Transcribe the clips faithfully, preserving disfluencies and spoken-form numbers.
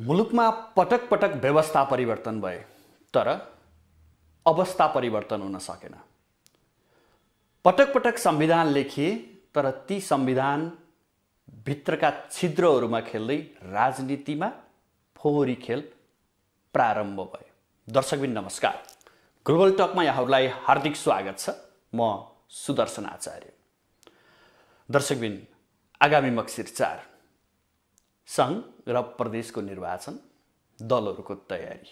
मुलुकमा पटक पटक व्यवस्था परिवर्तन भए तर अवस्था परिवर्तन हुन सकेन। पटक पटक संविधान लेखिए तर ती संविधान भित्रका छिद्रहरूमा खेल्दै राजनीतिमा फोहोरी खेल प्रारम्भ भयो। दर्शकबिन नमस्कार, ग्लोबल टकमा यहाँहरूलाई हार्दिक स्वागत छ। म सुदर्शन आचार्य। दर्शकबिन, आगामी मक्सिर चार संघ र प्रदेशको निर्वाचन, दलहरूको तयारी,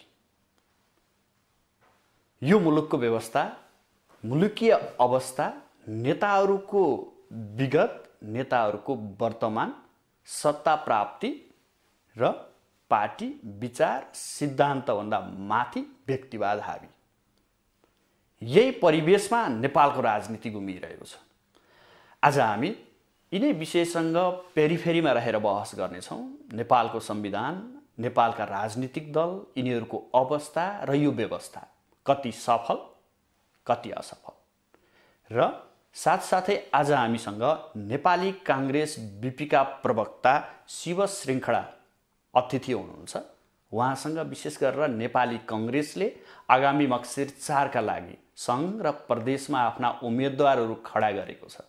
यो मुलुकको व्यवस्था, मुलुकीय अवस्था, नेताहरूको विगत, नेताहरूको वर्तमान, सत्ता प्राप्ति र पार्टी विचार सिद्धान्तभन्दा माथि व्यक्तिवाद हावी, यही परिवेशमा नेपालको राजनीति घुमिरहेको छ। आज हामी यिनै विषयसँग पेरिफेरीमा रहेर बहस गर्नेछौँ। नेपालको संविधान, नेपालका राजनीतिक दल, यिनीहरूको अवस्था र यो व्यवस्था कति सफल कति असफल, र साथसाथै आज हामीसँग नेपाली काङ्ग्रेस बीपीका प्रवक्ता शिव श्रृङ्खला अतिथि हुनुहुन्छ। उहाँसँग विशेष गरेर नेपाली काङ्ग्रेसले आगामी मक्सिर चारका लागि सङ्घ र प्रदेशमा आफ्ना उम्मेदवारहरू खडा गरेको छ।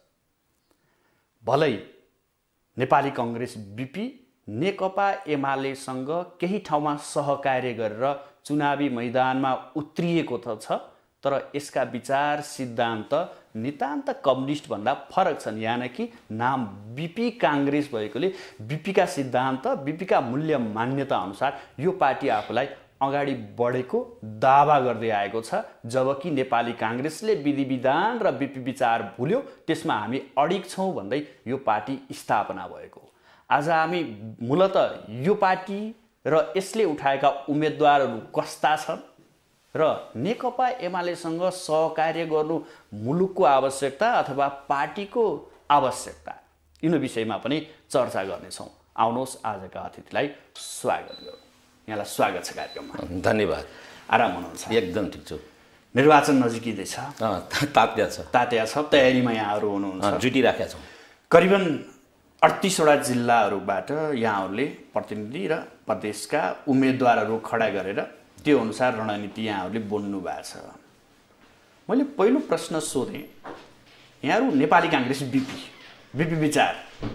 भलै नेपाली काङ्ग्रेस बीपी नेकपा एमालेसँग केही ठाउँमा सहकार्य गरेर चुनावी मैदानमा उत्रिएको त छ, तर यसका विचार सिद्धान्त नितान्त कम्युनिस्ट भन्दा फरक छन्। यानि कि नाम बीपी काङ्ग्रेस भएकोले बीपीका सिद्धान्त, बीपीका मूल्य मान्यता अनुसार यो पार्टी आफूलाई अगाडि बढेको दावा गर्दै आएको छ, जबकि नेपाली काङ्ग्रेसले विधि विधान र बीपी विचार भुल्यो, त्यसमा हामी अडिग छौँ भन्दै यो पार्टी स्थापना भएको। आज हामी मूलतः यो पार्टी र यसले उठाएका उम्मेदवारहरू कस्ता छन् र नेकपा एमालेसँग सहकार्य गर्नु मुलुकको आवश्यकता अथवा पार्टीको आवश्यकता, यिनी विषयमा पनि चर्चा गर्नेछौँ। आउनुहोस् आजका अतिथिलाई स्वागत गरौँ। यहाँलाई स्वागत छ कार्यक्रममा। धन्यवाद। आराम हुनुहुन्छ? एकदम ठिक छु। निर्वाचन नजिकिँदैछ, तात्या छ तात्या छ, तयारीमा यहाँहरू हुनुहुन्छ, जुटिराखेका छौँ। करिबन अडतिसवटा जिल्लाहरूबाट यहाँहरूले प्रतिनिधि र प्रदेशका उम्मेदवारहरू खडा गरेर त्यो अनुसार रणनीति यहाँहरूले बोल्नु भएको छ। मैले पहिलो प्रश्न सोधेँ, यहाँहरू नेपाली काङ्ग्रेस बीपी बीपी विचार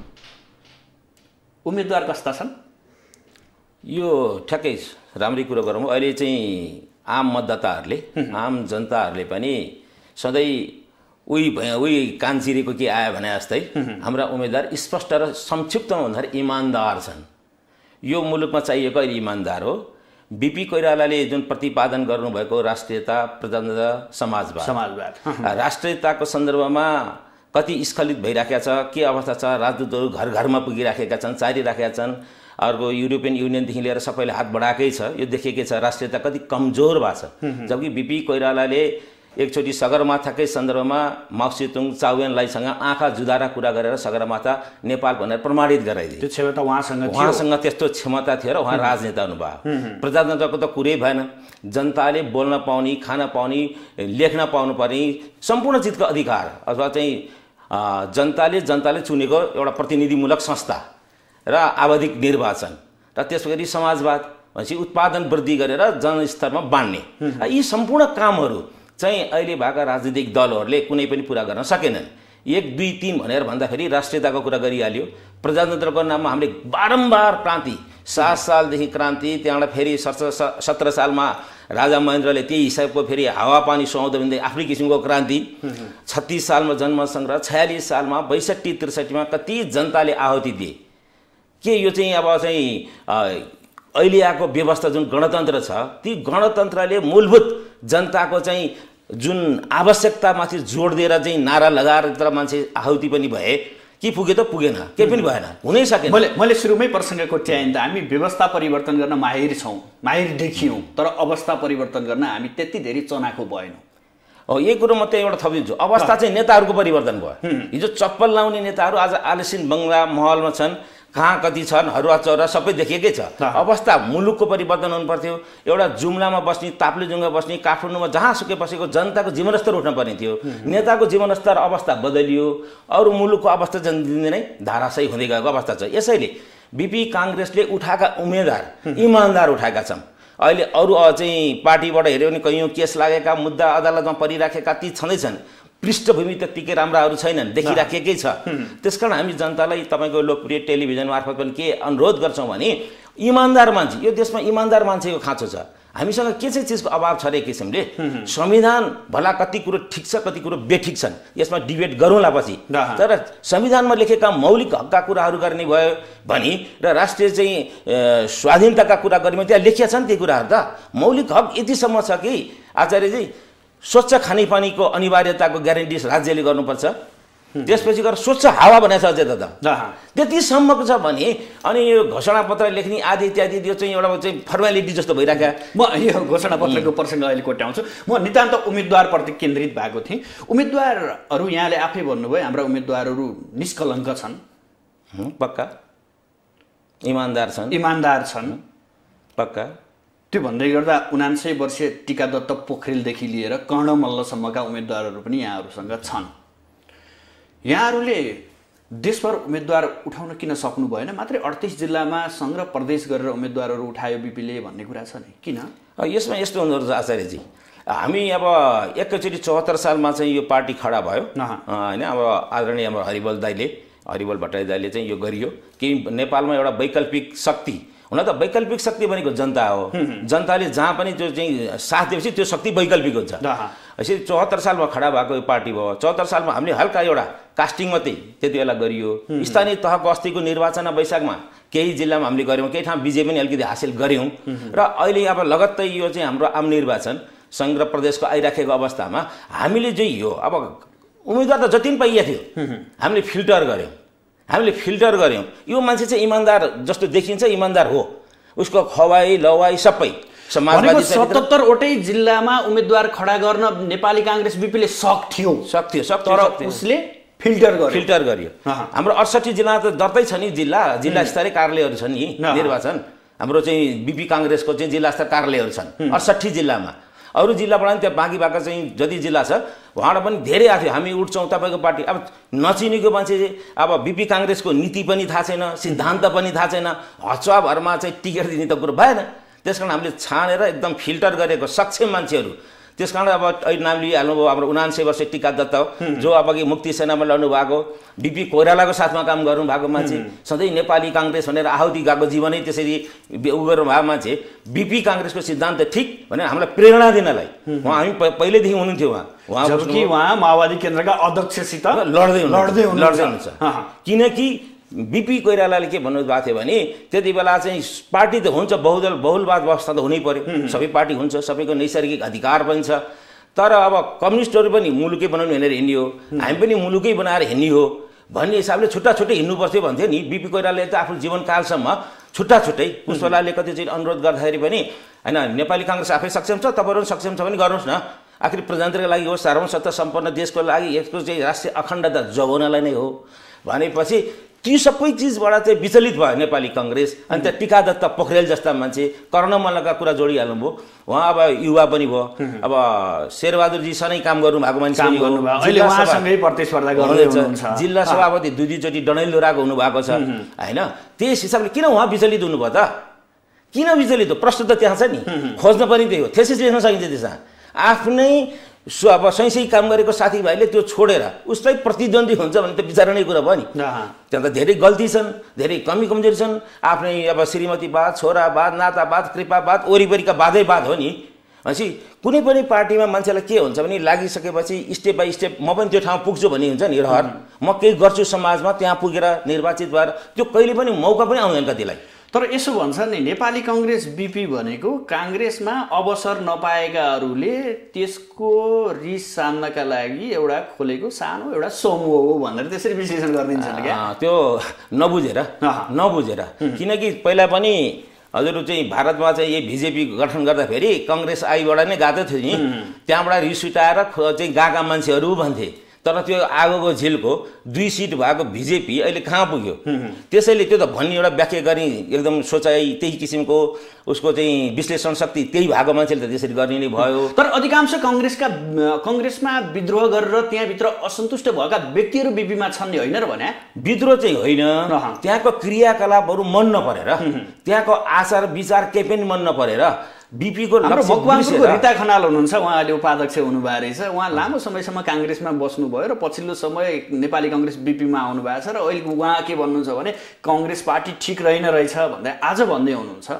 उम्मेदवार कस्ता छन्? यो ठ्याक्कै राम्रै कुरो गरौँ। अहिले चाहिँ आम मतदाताहरूले, आम जनताहरूले पनि सधैँ उही उही कानचिरेको के आयो भने जस्तै हाम्रा उम्मेदवार स्पष्ट र संक्षिप्तमा भन्दाखेरि इमान्दार छन्। यो मुलुकमा चाहिएको अहिले इमान्दार हो। बीपी कोइरालाले जुन प्रतिपादन गर्नुभएको राष्ट्रियता, प्रजातन्त्र, समाजवाद समाजवाद राष्ट्रियताको सन्दर्भमा कति स्खलित भइराखेका छ, के अवस्था छ, राजदूतहरू घर घरमा पुगिराखेका छन्, चारिराखेका छन्। अर्को युरोपियन युनियनदेखि लिएर सबैले हात बढाएकै छ। यो देखेकै छ राष्ट्रियता कति कमजोर भएको छ। जबकि बीपी कोइरालाले एकचोटि सगरमाथाकै सन्दर्भमा माओसेतुङ चाउएनलाईसँग आँखा जुधारा कुरा गरेर सगरमाथा नेपाल भनेर प्रमाणित गराइदिए। त्यो क्षमता उहाँसँग थियो। उहाँसँग त्यस्तो क्षमता थियो र उहाँ राजनेता हुनुभयो। प्रजातन्त्रको त कुरै भएन। जनताले बोल्न पाउने, खान पाउने, लेख्न पाउनु पर्ने सम्पूर्ण चिजको अधिकार, अथवा चाहिँ जनताले जनताले चुनेको एउटा प्रतिनिधिमूलक संस्था र आवधिक निर्वाचन, र त्यसपछि समाजवाद भनेपछि उत्पादन वृद्धि गरेर जनस्तरमा बाँड्ने, यी सम्पूर्ण कामहरू चाहिँ अहिले भएका राजनीतिक दलहरूले कुनै पनि पुरा गर्न सकेनन्। एक दुई तिन भनेर भन्दाखेरि राष्ट्रियताको कुरा गरिहाल्यो। प्रजातन्त्रको नाममा हामीले बारम्बार क्रान्ति, सात सालदेखि क्रान्ति, त्यहाँबाट फेरि सत्र सत्र सालमा राजा महेन्द्रले त्यही हिसाबको फेरि हावापानी सुहाउँदो भन्दै आफ्नै किसिमको क्रान्ति, छत्तिस सालमा जनमतसङ्ग्रह, छयालिस सालमा बैसठी त्रिसठीमा कति जनताले आहुति दिए। के यो चाहिँ अब चाहिँ अहिले आएको व्यवस्था जुन गणतन्त्र छ, ती गणतन्त्रले मूलभूत जनताको चाहिँ जुन आवश्यकतामाथि जोड दिएर चाहिँ नारा लगाएर तर मान्छे आहुति पनि भए कि पुगे त पुगेन, केही पनि भएन, हुनै सकेन। मैले मैले सुरुमै प्रसङ्ग कोट्याएँ त हामी व्यवस्था परिवर्तन गर्न माहिर छौँ, माहिर देखियौँ, तर अवस्था परिवर्तन गर्न हामी त्यति धेरै चनाखो भएनौँ। हो, यही कुरो म त्यहीँबाट थपिदिन्छु। अवस्था चाहिँ नेताहरूको परिवर्तन भयो। हिजो चप्पल लाउने नेताहरू आज आलिसिन बङ्गला महलमा छन्, कहाँ कति छन्, हरुवा चौरा सबै देखिएकै छ। अवस्था मुलुकको परिवर्तन हुनुपर्थ्यो। एउटा जुम्लामा बस्ने, ताप्लेजुङमा बस्ने, काठमाडौँमा जहाँसुकै बसेको जनताको जीवनस्तर उठ्न पर्ने थियो। नेताको जीवनस्तर अवस्था बदलियो, अरू मुलुकको अवस्था दिनदिनै धाराशायी हुँदै गएको अवस्था छ। यसैले बिपी काङ्ग्रेसले उठाएका उम्मेदवार इमान्दार उठाएका छन्। अहिले अरू चाहिँ पार्टीबाट हेऱ्यो भने कैयौँ केस लागेका मुद्दा अदालतमा परिराखेका ती छँदैछन्, पृष्ठभूमि त्यत्तिकै राम्राहरू छैनन्, देखिराखेकै छ। त्यसकारण हामी जनतालाई तपाईँको लोकप्रिय टेलिभिजन मार्फत पनि के अनुरोध गर्छौँ भने इमान्दार मान्छे, यो देशमा इमान्दार मान्छेको खाँचो छ। हामीसँग के चाहिँ चिजको अभाव छ रे किसिमले संविधान भला कति कुरो ठिक छ कति कुरो बेठिक छन्, यसमा डिबेट गरौँला पछि। तर संविधानमा लेखेका मौलिक हकका कुराहरू गर्ने भयो भने र राष्ट्रिय चाहिँ स्वाधीनताका कुरा गर्ने त्यहाँ लेखिया छन् ती कुराहरू त। मौलिक हक यतिसम्म छ कि आचार्यजी स्वच्छ खानेपानीको अनिवार्यताको ग्यारेन्टी राज्यले गर्नुपर्छ, त्यसपछि गएर स्वच्छ हावा भनेको छ अझै त त्यतिसम्मको छ भने अनि यो घोषणापत्र लेख्ने आदि इत्यादि यो चाहिँ एउटा चाहिँ फर्मालिटी जस्तो भइरहेको। म यो घोषणापत्रको प्रसङ्ग अहिले कोट्याउँछु। म नितान्त उम्मेदवारप्रति केन्द्रित भएको थिएँ। उम्मेदवारहरू यहाँले आफै भन्नुभयो हाम्रा उम्मेदवारहरू निष्कलङ्क छन्, पक्का इमान्दार छन्, इमान्दार छन् पक्का। त्यो भन्दै गर्दा उनान्सय वर्षीय टीकादत्त पोखरेलदेखि लिएर कर्ण मल्लसम्मका उम्मेदवारहरू पनि यहाँहरूसँग छन्। यहाँहरूले देशभर उम्मेदवार उठाउन किन सक्नु भएन? मात्रै अडतिस जिल्लामा सङ्घ र प्रदेश गरेर उम्मेदवारहरू उठायो बिपीले भन्ने कुरा छ नि, किन? यसमा यस्तो हुँदो रहेछ आचार्यजी, हामी अब एकैचोटि चौहत्तर सालमा चाहिँ यो पार्टी खडा भयो होइन। अब आदरणीय हाम्रो हरिबल दाइले हरिबल भट्टराई दाइले चाहिँ यो गरियो कि नेपालमा एउटा वैकल्पिक शक्ति, हुन त वैकल्पिक शक्ति भनेको जनता हो, जनताले जहाँ पनि त्यो चाहिँ साथ दिएपछि त्यो शक्ति वैकल्पिक हुन्छ। यसरी चौहत्तर सालमा खडा भएको यो पार्टी भयो। चौहत्तर सालमा हामीले हल्का एउटा कास्टिङ मात्रै त्यति बेला गरियो। स्थानीय तहको अस्तिको निर्वाचन वैशाखमा केही जिल्लामा हामीले गऱ्यौँ, केही ठाउँ विजय पनि अलिकति हासिल गऱ्यौँ। र अहिले अब लगत्तै यो चाहिँ हाम्रो आम निर्वाचन सङ्घ र प्रदेशको आइराखेको अवस्थामा हामीले चाहिँ यो अब उम्मेदवार त जति पनि पाइएको थियो हामीले फिल्टर गऱ्यौँ, हामीले फिल्टर गऱ्यौँ। यो मान्छे चाहिँ इमान्दार जस्तो देखिन्छ, इमान्दार हो, उसको खवाई लवाई सबै समाजवादी सतहत्तरवटै जिल्लामा उम्मेदवार खडा गर्न नेपाली काङ्ग्रेस बिपीले सक थियो सक थियो सक तर उसले फिल्टर गर्यो फिल्टर गर्यो। हाम्रो अडसट्ठी जिल्ला त दर्तै छ नि, जिल्ला जिल्ला स्तरीय कार्यालयहरू छन् नि निर्वाचन, हाम्रो चाहिँ बिपी काङ्ग्रेसको चाहिँ जिल्ला स्तर कार्यालयहरू छन् अडसट्ठी जिल्लामा। अरू जिल्लाबाट पनि त्यहाँ बाँकी बाँका चाहिँ जति जिल्ला छ उहाँबाट पनि धेरै आएको थियो, हामी उठ्छौँ तपाईँको पार्टी। अब नचिनेको मान्छे अब बिपी काङ्ग्रेसको नीति पनि थाहा छैन, सिद्धान्त पनि थाहा छैन, हचुवाभरमा चाहिँ टिकट दिने त कुरो भएन। त्यसकारण हामीले छानेर एकदम फिल्टर गरेको सक्षम मान्छेहरू, त्यसकारण अब अहिले नाम लिइहाल्नुभयो हाम्रो उनान्सय वर्ष टीका दत्त जो अब कि मुक्ति सेनामा लड्नु भएको, बिपी कोइरालाको साथमा काम गर्नु भएको मान्छे, सधैँ नेपाली काङ्ग्रेस भनेर आहुति गएको जीवनै त्यसरी उ गर्नु भएको मान्छे, बिपी काङ्ग्रेसको सिद्धान्त ठिक भनेर हामीलाई प्रेरणा दिनलाई उहाँ हामी पहिल्यैदेखि हुनुहुन्थ्यो। उहाँ उहाँ जबकि उहाँ माओवादी केन्द्रका अध्यक्षसित लड्दै लड्दै लड्दै हुन्छ, किनकि बिपी कोइरालाले के भन्नुभएको थियो भने त्यति बेला चाहिँ पार्टी त हुन्छ, बहुदल बहुलवाद व्यवस्था त हुनै पर्यो, सबै पार्टी हुन्छ, सबैको नैसर्गिक अधिकार पनि छ, तर अब कम्युनिस्टहरू पनि मुलुकै बनाउनु भनेर हिँड्ने हो, हामी पनि मुलुकै बनाएर हिँड्ने हो भन्ने हिसाबले छुट्टा छुट्टै हिँड्नु पर्थ्यो भन्थ्यो नि। बिपी कोइरालाले त आफ्नो जीवनकालसम्म छुट्टा छुट्टै पुष्पलालले कतिचोटि अनुरोध गर्दाखेरि पनि होइन नेपाली काङ्ग्रेस आफै सक्षम छ, तपाईँहरू सक्षम छ भने गर्नुहोस् न, आखिर प्रजातन्त्रको लागि हो, सार्वभौमसत्ता सम्पन्न देशको लागि यसको चाहिँ राष्ट्रिय अखण्डता जोगाउनलाई नै हो भनेपछि ती सबै चिजबाट चाहिँ विचलित भयो नेपाली काङ्ग्रेस। अनि त्यहाँ टीकादत्त पोखरेल जस्ता मान्छे, कर्ण मल्लका कुरा जोडिहाल्नुभयो, उहाँ अब युवा पनि भयो, अब शेरबहादुरजीसँगै काम गर्नुभएको मान्छे जिल्ला सभापति दुई दुईचोटि डणैलधुराको हुनुभएको छ होइन। त्यस हिसाबले किन उहाँ विचलित हुनुभयो त? किन विचलित हो? प्रश्न त त्यहाँ छ नि, खोज्न पनि त्यही हो, थेसिस लेख्न सकिन्छ त्यसमा। आफ्नै अब सही सही काम गरेको साथीभाइले त्यो छोडेर उसलाई प्रतिद्वन्दी हुन्छ भने त विचार नै कुरा भयो नि। त्यहाँ त धेरै गल्ती छन्, धेरै कमी कमजोरी छन्, आफ्नै अब श्रीमतीवाद, छोरावाद, नातावाद, कृपावाद, वरिपरिका वादै वाद हो नि। भनेपछि कुनै पनि पार्टीमा मान्छेलाई के हुन्छ भने लागिसकेपछि स्टेप बाई स्टेप म पनि त्यो ठाउँ पुग्छु भन्ने हुन्छ नि रहर, म केही गर्छु समाजमा, त्यहाँ पुगेर निर्वाचित भएर त्यो कहिले पनि मौका पनि आउँदैन कतिलाई। तर यसो भन्छ नि नेपाली काङ्ग्रेस बिपी भनेको काङ्ग्रेसमा अवसर नपाएकाहरूले त्यसको रिस सान्नका लागि एउटा खोलेको सानो एउटा समूह हो भनेर त्यसरी विश्लेषण गरिदिन्छन् क्या। त्यो नबुझेर नबुझेर किनकि पहिला पनि हजुरहरू चाहिँ भारतमा चाहिँ यही बिजेपी गठन गर्दाखेरि काङ्ग्रेस आइबाट नै गएको थियो नि, त्यहाँबाट रिस उठाएर चाहिँ गएका मान्छेहरू भन्थे, तर त्यो आगोको झिलको दुई सिट भएको बिजेपी अहिले कहाँ पुग्यो त्यसैले त्यो त भन्ने एउटा व्याख्या गर्ने एकदम सोचाइ त्यही किसिमको उसको चाहिँ विश्लेषण शक्ति त्यही भएको मान्छेले त त्यसरी गर्ने नै भयो। तर अधिकांश काङ्ग्रेसका काङ्ग्रेसमा विद्रोह गरेर त्यहाँभित्र असन्तुष्ट भएका व्यक्तिहरू बिपीमा छन् नि होइन र भने? विद्रोह चाहिँ होइन, त्यहाँको क्रियाकलापहरू मन नपरेर, त्यहाँको आचार विचार केही पनि मन नपरेर बिपीको मकवानपुरको रीता खनाल हुनुहुन्छ, उहाँले उपाध्यक्ष हुनुभएको रहेछ। उहाँ लामो समयसम्म काङ्ग्रेसमा बस्नुभयो र पछिल्लो समय नेपाली काङ्ग्रेस बिपीमा आउनु भएको छ र अहिले उहाँ के भन्नुहुन्छ भने काङ्ग्रेस पार्टी ठिक रहेन रहेछ भन्दै आज भन्दै हुनुहुन्छ।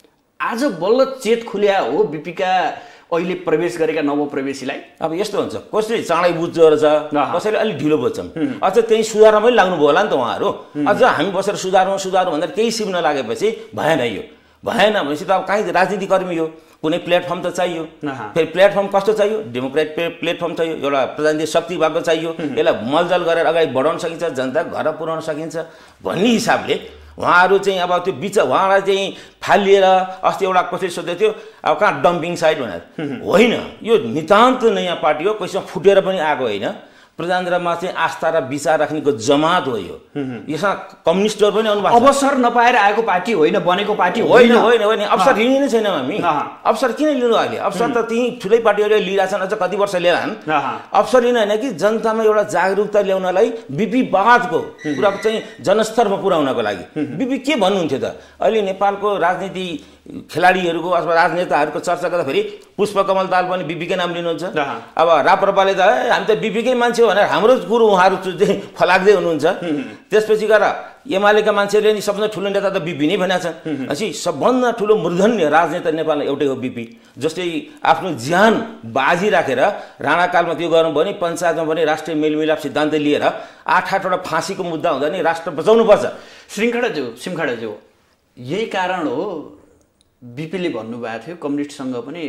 आज बल्ल चेत खुल्या हो बिपीका अहिले प्रवेश गरेका नवप्रवेशीलाई। अब यस्तो हुन्छ, कसैले चाँडै बुझ्दो रहेछ, कसैले अलिक ढिलो बुझ्छन्। अझ त्यही सुधारमा पनि लाग्नुभयो होला नि त उहाँहरू। अझ हामी बसेर सुधारौँ सुधारौँ भनेर केही सिक्न लागेपछि भएन, यो भएन भनेपछि त अब कहीँ राजनीतिकर्मी हो, कुनै प्लेटफर्म त चाहियो। फेरि प्लेटफर्म कस्तो चाहियो? डेमोक्रेट प्लेटफर्म चाहियो, एउटा प्रजातान्त्रिक शक्ति भएको चाहियो, यसलाई मलजल गरेर अगाडि बढाउन सकिन्छ, जनता घर पुर्याउन सकिन्छ भन्ने हिसाबले उहाँहरू चाहिँ अब त्यो बिच उहाँलाई चाहिँ फालिएर अस्ति एउटा कसैले सोध्दै थियो अब कहाँ डम्पिङ साइट भनेर। होइन, यो नितान्त नयाँ पार्टी हो, कसैमा फुटेर पनि आएको होइन। प्रजातन्त्रमा चाहिँ आस्था र विचार राख्नेको जमात हो यो। यसमा कम्युनिस्टहरू पनि आउनु भएको छ। अवसर नपाएर आएको पार्टी होइन, बनेको पार्टी होइन होइन होइन अवसर लिने नै छैन हामी। अवसर किन लिनु अहिले? अवसर त त्यही ठुलै पार्टीहरूले लिइरहेछन्, अझ कति वर्ष लिएलान्। अवसर लिन होइन कि जनतामा एउटा जागरुकता ल्याउनलाई बिपी बादको कुरा चाहिँ जनस्तरमा पुर्याउनको लागि। बिपी के भन्नुहुन्थ्यो त? अहिले नेपालको राजनीति खेलाडीहरूको अथवा राजनेताहरूको चर्चा गर्दाखेरि पुष्पकमल दाहाल पनि बिपीकै नाम लिनुहुन्छ। अब राप्रपाले त हामी त बिपीकै मान्छे हो भनेर हाम्रो कुरो उहाँहरू चाहिँ फलाग्दै हुनुहुन्छ। त्यसपछि गएर एमालेका मान्छेहरूले नि सबभन्दा ठुलो नेता त बिपी नै भनेका छन्। अनि सबभन्दा ठुलो मूर्धन्य राजनेता नेपालमा एउटै हो बिपी। जस्तै आफ्नो ज्यान बाजी राखेर राणाकालमा त्यो गर्नुभयो भने पञ्चायतमा पनि राष्ट्रिय मेलमिलाप सिद्धान्त लिएर आठ आठवटा फाँसीको मुद्दा हुँदा नि राष्ट्र बचाउनुपर्छ। श्रृङ्खलाज्यू सिमखडाज्यू यही कारण हो बिपीले भन्नुभएको थियो कम्युनिस्टसँग पनि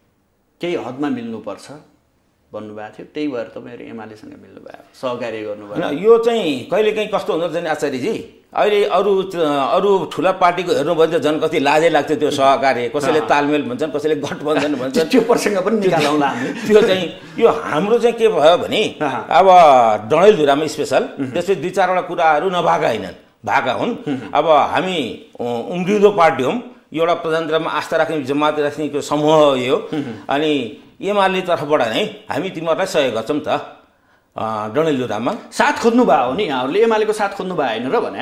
केही हदमा मिल्नुपर्छ भन्नुभएको थियो, त्यही भएर तपाईँहरू एमालेसँग मिल्नुभयो, सहकार्य गर्नुभयो। यो चाहिँ कहिलेकाहीँ कस्तो हुँदो रहेछ नि आचार्यजी, अहिले अरू अरू ठुला पार्टीको हेर्नुभयो भने त झन् कति लाजै लाग्थ्यो त्यो सहकार्य। कसैले तालमेल भन्छन्, कसैले गठबन्धन भन्छन्, त्यो प्रसङ्ग पनि निकालौँला हामी। त्यो चाहिँ यो हाम्रो चाहिँ के भयो भने अब डडेलधुरामा स्पेसल त्यसपछि दुई चारवटा कुराहरू नभएका होइनन्, भएका हुन्। अब हामी उम्रिँदो पार्टी हौँ, एउटा प्रजातन्त्रमा आस्था राख्ने जमात राख्नेको समूह हो यो। अनि एमाले तर्फबाट नै हामी तिमीहरूलाई सहयोग गर्छौँ त। डडेलधुरामा साथ खोज्नु भयो हो नि यहाँहरूले, एमालेको साथ खोज्नु भयो होइन र भने?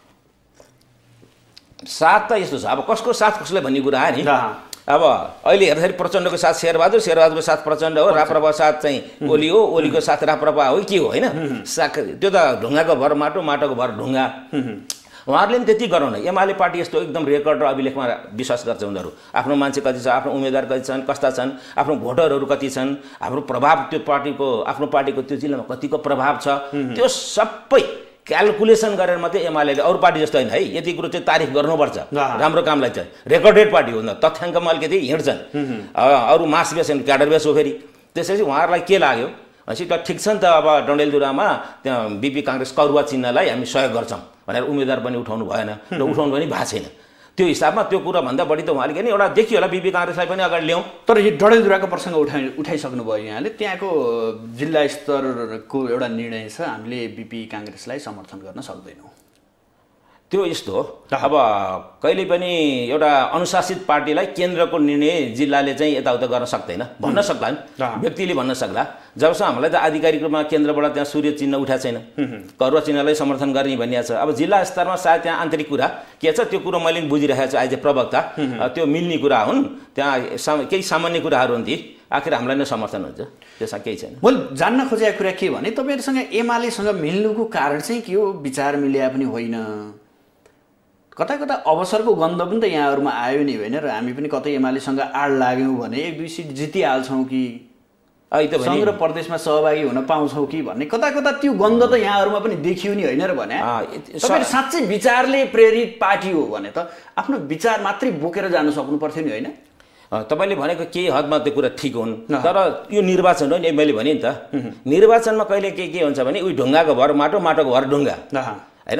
साथ त यस्तो छ, अब कसको साथ कसलाई भन्ने कुरा आयो नि। अब अहिले हेर्दाखेरि प्रचण्डको साथ शेरबहादुर, शेरबहादुरको साथ प्रचण्ड हो, राप्रपा साथ चाहिँ ओली हो, ओलीको साथ राप्रपा हो के हो होइन? साग त्यो त ढुङ्गाको भर माटो, माटोको भर ढुङ्गा। उहाँहरूले पनि त्यति गराउन। एमाले पार्टी यस्तो एकदम रेकर्ड र अभिलेखमा विश्वास गर्छ उनीहरू। आफ्नो मान्छे कति छ, आफ्नो उम्मेदवार कति छन्, कस्ता छन्, आफ्नो भोटरहरू कति छन्, हाम्रो प्रभाव त्यो पार्टीको आफ्नो पार्टीको त्यो जिल्लामा कतिको प्रभाव छ, त्यो सबै क्यालकुलेसन गरेर मात्रै एमाले, अरू पार्टी जस्तो होइन है, यति कुरो चाहिँ तारिफ गर्नुपर्छ राम्रो कामलाई चाहिँ। रेकर्डेड पार्टी हो, तथ्याङ्कमा अलिकति हिँड्छन्, अरू मास बेस क्याडर बेस हो। फेरि त्यसपछि उहाँहरूलाई के लाग्यो भनेपछि त ठिक छ नि त, अब डडेलधुरामा त्यहाँ बिपी काङ्ग्रेस करुवा चिन्हलाई हामी सहयोग गर्छौँ भनेर उम्मेदवार पनि उठाउनु भएन र उठाउनु पनि भएको छैन। त्यो हिसाबमा त्यो कुरा भन्दा बढी त उहाँले नि एउटा देखियो होला बिपी काङ्ग्रेसलाई पनि अगाडि ल्याउँ। तर यो डडेलधुराको प्रसङ्ग उठाइ उठाइसक्नुभयो यहाँले, त्यहाँको जिल्ला स्तरको एउटा निर्णय छ, हामीले बिपी काङ्ग्रेसलाई समर्थन गर्न सक्दैनौँ। त्यो यस्तो हो, अब कहिले पनि एउटा अनुशासित पार्टीलाई केन्द्रको निर्णय जिल्लाले चाहिँ यताउता गर्न सक्दैन, भन्न सक्ला नि, व्यक्तिले भन्न सक्ला। जबसम्म हामीलाई त आधिकारिक रूपमा केन्द्रबाट त्यहाँ सूर्य चिन्ह उठाएको छैन, करुवा चिन्हलाई समर्थन गर्ने भनिएको छ। अब जिल्ला स्तरमा सायद त्यहाँ आन्तरिक कुरा के छ त्यो कुरो मैले पनि बुझिरहेको छु आज प्रवक्ता, त्यो मिल्ने कुरा हुन्, त्यहाँ केही सामान्य कुराहरू हुन् ती, आखिर हामीलाई नै समर्थन हुन्छ, त्यसमा केही छैन। मैले जान्न खोजेको कुरा के भने तपाईँहरूसँग एमालेसँग मिल्नुको कारण चाहिँ के हो? विचार मिल्या पनि होइन, कता कता अवसरको गन्ध पनि त यहाँहरूमा आयो नि होइन र हामी पनि कतै एमालेसँग आड लाग्यौँ भने एक दुई सिट जितिहाल्छौँ कि सङ्घ र प्रदेशमा सहभागी हुन पाउँछौँ कि भन्ने कता कता त्यो गन्ध त यहाँहरूमा पनि देखियो नि होइन र भने? तपाईँ साँच्चै विचारले प्रेरित पार्टी हो भने त आफ्नो विचार मात्रै बोकेर जानु सक्नु पर्थ्यो नि होइन? तपाईँले भनेको केही हदमा त्यो कुरा ठिक हुन्, तर यो निर्वाचन हो नि, मैले भने नि त निर्वाचनमा कहिले के के हुन्छ भने उही ढुङ्गाको भर माटो, माटोको भर ढुङ्गा होइन।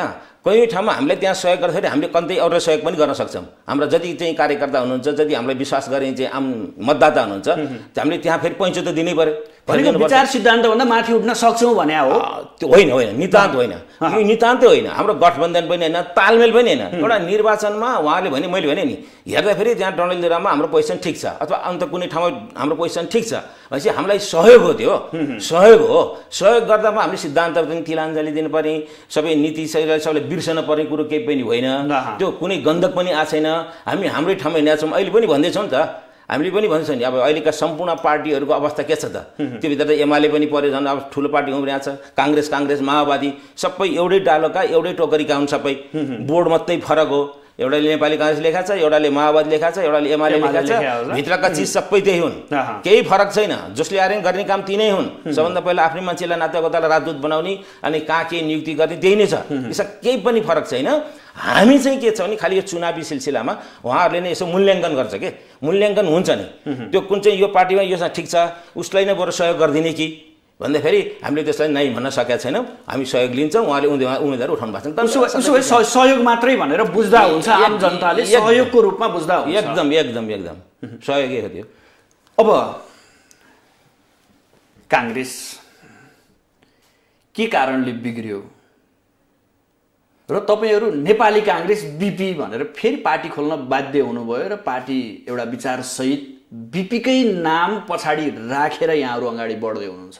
कहीँ ठाउँमा हामीले त्यहाँ सहयोग गर्दाखेरि हामीले कन्तै अरूलाई सहयोग पनि गर्न सक्छौँ। हाम्रा जति चाहिँ कार्यकर्ता हुनुहुन्छ, जति हामीलाई विश्वास गर्ने चाहिँ आम मतदाता हुनुहुन्छ, हामीले त्यहाँ फेरि पैँचो त दिनै पर्यो। भनेको विचार सिद्धान्तभन्दा माथि उठ्न सक्छौँ भने हो त्यो होइन होइन नितान्त होइन, यो नितान्तै होइन। हाम्रो गठबन्धन पनि होइन, तालमेल पनि होइन। एउटा निर्वाचनमा उहाँले भने मैले भने नि हेर्दाखेरि त्यहाँ डडेलधुरामा हाम्रो पोजिसन ठिक छ अथवा अन्त कुनै ठाउँमा हाम्रो पोजिसन ठिक छ भनेपछि हामीलाई सहयोग हो, त्यो सहयोग हो। सहयोग गर्दामा हामीले सिद्धान्त पनि तिलाञ्जली दिनु पर्ने, सबै नीति सबैलाई बिर्सन पर्ने कुरो केही पनि होइन। त्यो कुनै गन्धक पनि आएको छैन। हामी हाम्रै ठाउँमा हिँडेका छौँ। अहिले पनि भन्दैछौँ नि त, हामीले पनि भन्छौँ नि अब अहिलेका सम्पूर्ण पार्टीहरूको अवस्था के छ त? त्योभित्र त एमाले पनि पऱ्यो, झन् अब ठुलो पार्टी उम्रिएको छ। काङ्ग्रेस काङ्ग्रेस माओवादी सबै एउटै डालोका एउटै टोकरीका हुन्। सबै बोर्ड मात्रै फरक हो। एउटाले नेपाली काङ्ग्रेस लेखा छ, एउटाले माओवादी लेखा छ, एउटाले एमाले लेखा छ। भित्रका चिज सबै त्यही हुन्, केही फरक छैन। जसले आएर गर्ने काम तिनै हुन्। सबभन्दा पहिला आफ्नै मान्छेलाई नातागोतालाई राजदूत बनाउने अनि कहाँ के नियुक्ति गर्ने त्यही नै छ। यसमा केही पनि फरक छैन। हामी चाहिँ के छ भने खालि यो चुनावी सिलसिलामा उहाँहरूले नै यसो मूल्याङ्कन गर्छ कि मूल्याङ्कन हुन्छ नि, त्यो कुन चाहिँ यो पार्टीमा यो ठिक छ उसलाई नै बरु सहयोग गरिदिने कि भन्दाखेरि हामीले त्यसलाई नै भन्न सकेका छैनौँ। हामी सहयोग लिन्छौँ, उहाँले उम्मेदवार उठाउनु भएको छ। उसो भए सहयोग मात्रै भनेर बुझ्दा हुन्छ, आम जनताले सहयोगको रूपमा बुझ्दा हुन्छ। एकदम एकदम एकदम सहयोगै हो त्यो। अब काङ्ग्रेस के कारणले बिग्रियो र तपाईँहरू नेपाली काङ्ग्रेस बिपी भनेर फेरि पार्टी खोल्न बाध्य हुनुभयो र पार्टी एउटा विचारसहित बिपीकै नाम पछाडि राखेर यहाँहरू अगाडि बढ्दै हुनुहुन्छ।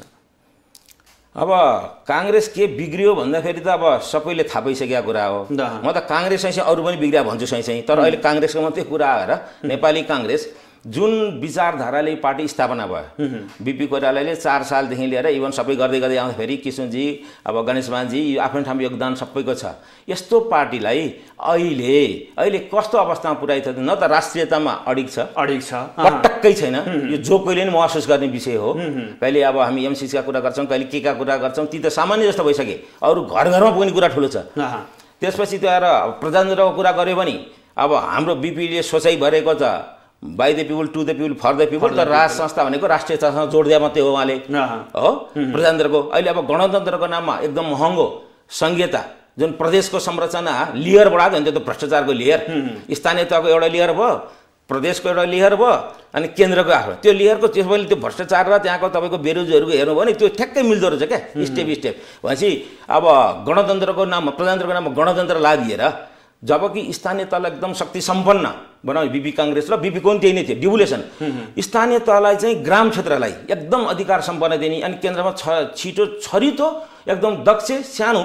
अब काङ्ग्रेस के बिग्रियो भन्दाखेरि त अब सबैले थाहा पाइसकेको कुरा हो। म त काङ्ग्रेस चाहिँ अरू पनि बिग्रिया भन्छु चाहिँ चाहिँ तर अहिले काङ्ग्रेसको मात्रै कुरा आएर नेपाली काङ्ग्रेस जुन विचारधाराले पार्टी स्थापना भयो, बिपी कोइरालाले चार सालदेखि लिएर इभन सबै गर्दै गर्दै आउँदाखेरि किशनजी अब गणेशमानजी यो आफ्नो ठाउँमा योगदान सबैको छ। यस्तो पार्टीलाई अहिले अहिले कस्तो अवस्थामा पुर्याइछ न त राष्ट्रियतामा अडिग छ अडिग छ पटक्कै छैन। यो जो कोहीले नि महसुस गर्ने विषय हो। कहिले अब हामी एमसिसीका कुरा गर्छौँ, कहिले के का कुरा गर्छौँ, ती त सामान्य जस्तो भइसके। अरू घर घरमा पुग्ने कुरा ठुलो छ। त्यसपछि त्यो आएर प्रजातन्त्रको कुरा गऱ्यो भने अब हाम्रो बिपीले सोचाइ भरेको छ by the people to the people for the people. तर राज संस्था भनेको राष्ट्रियतासँग जोडिदिया मात्रै हो उहाँले हो। प्रजातन्त्रको अहिले अब गणतन्त्रको नाममा एकदम महँगो संहिता जुन प्रदेशको संरचना लेयर बढाएको हुन्छ, त्यो भ्रष्टाचारको लेयर। स्थानीय तहको एउटा लेयर भयो, प्रदेशको एउटा लेयर भयो अनि केन्द्रको आफ्नो त्यो लेयरको त्यसपछि त्यो भ्रष्टाचार र त्यहाँको तपाईँको बेरोजगारीको हेर्नु भयो भने त्यो ठ्याक्कै मिल्दो रहेछ क्या स्टेप स्टेप। भनेपछि अब गणतन्त्रको नाममा प्रजातन्त्रको नाममा गणतन्त्र लादिएर जबकि स्थानीय तहलाई एकदम शक्ति सम्पन्न बनाउने बिपी काङ्ग्रेस र बिपी को पनि त्यही नै थियो डिभुलेसन। स्थानीय तहलाई चाहिँ ग्राम क्षेत्रलाई एकदम अधिकार सम्पन्न दिने अनि केन्द्रमा छ छिटो छरितो एकदम दक्ष सानो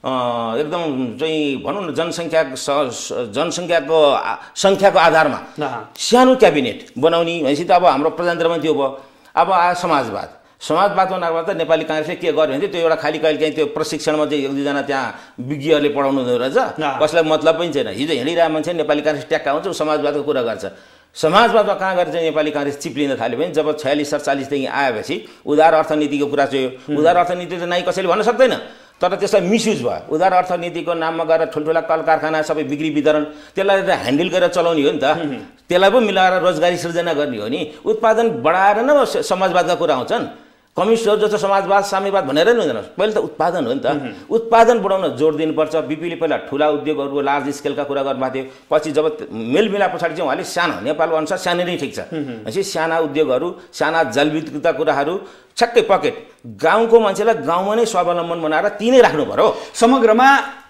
एकदम चाहिँ भनौँ न जनसङ्ख्या जनसङ्ख्याको सङ्ख्याको आधारमा सानो क्याबिनेट बनाउने भनेपछि त अब हाम्रो प्रजातन्त्रमा त्यो भयो। अब आयो समाजवाद। समाजवादमा नभए त नेपाली काङ्ग्रेसले के गर्यो भने त्यो एउटा खालि कहिले काहीँ त्यो प्रशिक्षणमा चाहिँ एक दुईजना त्यहाँ विज्ञहरूले पढाउनु हुँदो रहेछ, कसैलाई मतलब पनि छैन। हिजो हिँडिरहेको मान्छे नेपाली काङ्ग्रेस ट्याक्का हुन्छ, समाजवादको कुरा गर्छ। समाजवादमा कहाँ गएर चाहिँ नेपाली काङ्ग्रेस चिप्लिन थाल्यो भने जब छयालिस सडचालिसदेखि आएपछि उदार अर्थनीतिको कुरा चाहिँ उदार अर्थनीति त नाइ कसैले भन्न सक्दैन तर त्यसलाई मिसयुज भयो। उदार अर्थनीतिको नाममा गएर ठुल्ठुला कल कारखाना सबै बिक्री वितरण त्यसलाई त ह्यान्डल गरेर चलाउने हो नि त। त्यसलाई पो मिलाएर रोजगारी सृजना गर्ने हो नि। उत्पादन बढाएर न समाजवादका कुरा आउँछन्। कम्युनिस्टहरू जस्तो समाजवाद साम्यवाद भनेर नि हुँदैन, पहिले त उत्पादन हो नि त। उत्पादन बढाउन जोड दिनुपर्छ। बिपीले पहिला ठुला उद्योगहरूको लार्ज स्केलका कुरा गर्नुभएको थियो। पछि जब मेलमिलाप पछाडि चाहिँ उहाँले सानो नेपालको अनुसार सानो नै ठिक छ भनेपछि साना उद्योगहरू साना जलविद्युतका कुराहरू छक्कै पकेट गाउँको मान्छेलाई गाउँमा नै स्वावलम्बन बनाएर ती नै राख्नु पर्यो। समग्रमा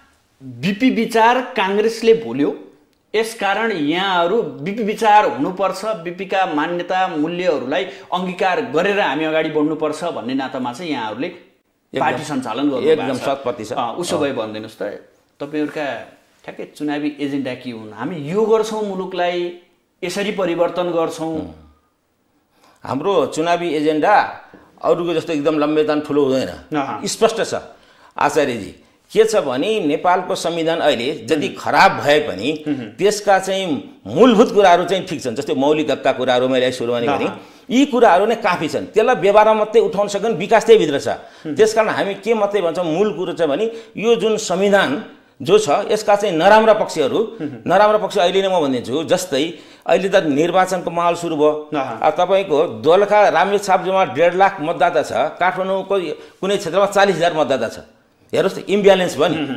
बिपी विचार काङ्ग्रेसले भुल्यो, यसकारण यहाँहरू बिपी विचार हुनुपर्छ, बिपीका मान्यता मूल्यहरूलाई अङ्गीकार गरेर हामी अगाडि बढ्नुपर्छ भन्ने नातामा चाहिँ यहाँहरूले पार्टी सञ्चालन गर्नु एकदम शत प्रतिशत। उसो भए भनिदिनुहोस् त तपाईँहरूका ठ्याक्कै चुनावी एजेन्डा के हुन्? हामी यो गर्छौँ, मुलुकलाई यसरी परिवर्तन गर्छौँ। हाम्रो चुनावी एजेन्डा अरूको जस्तो एकदम लम्बेदान ठुलो हुँदैन, स्पष्ट छ आचार्यजी। के छ भने नेपालको संविधान अहिले जति खराब भए पनि त्यसका चाहिँ मूलभूत कुराहरू चाहिँ ठिक छन्। जस्तै मौलिक हकका कुराहरू मैले सुरुमा नै भने यी कुराहरू नै काफी छन्। त्यसलाई व्यवहारमा मात्रै उठाउन सक्यो भने विकास त्यही भित्र छ। त्यसकारण हामी के मात्रै भन्छौँ, मूल कुरो चाहिँ भने यो जुन संविधान जो छ यसका चाहिँ नराम्रा पक्षहरू नराम्रा पक्ष अहिले नै म भनिदिन्छु। जस्तै अहिले त निर्वाचनको माहौल सुरु भयो। तपाईँको दोलखा रामेछापमा डेढ लाख मतदाता छ, काठमाडौँको कुनै क्षेत्रमा चालिस हजार मतदाता छ। हेर्नुहोस् त इम्ब्यालेन्स भयो नि।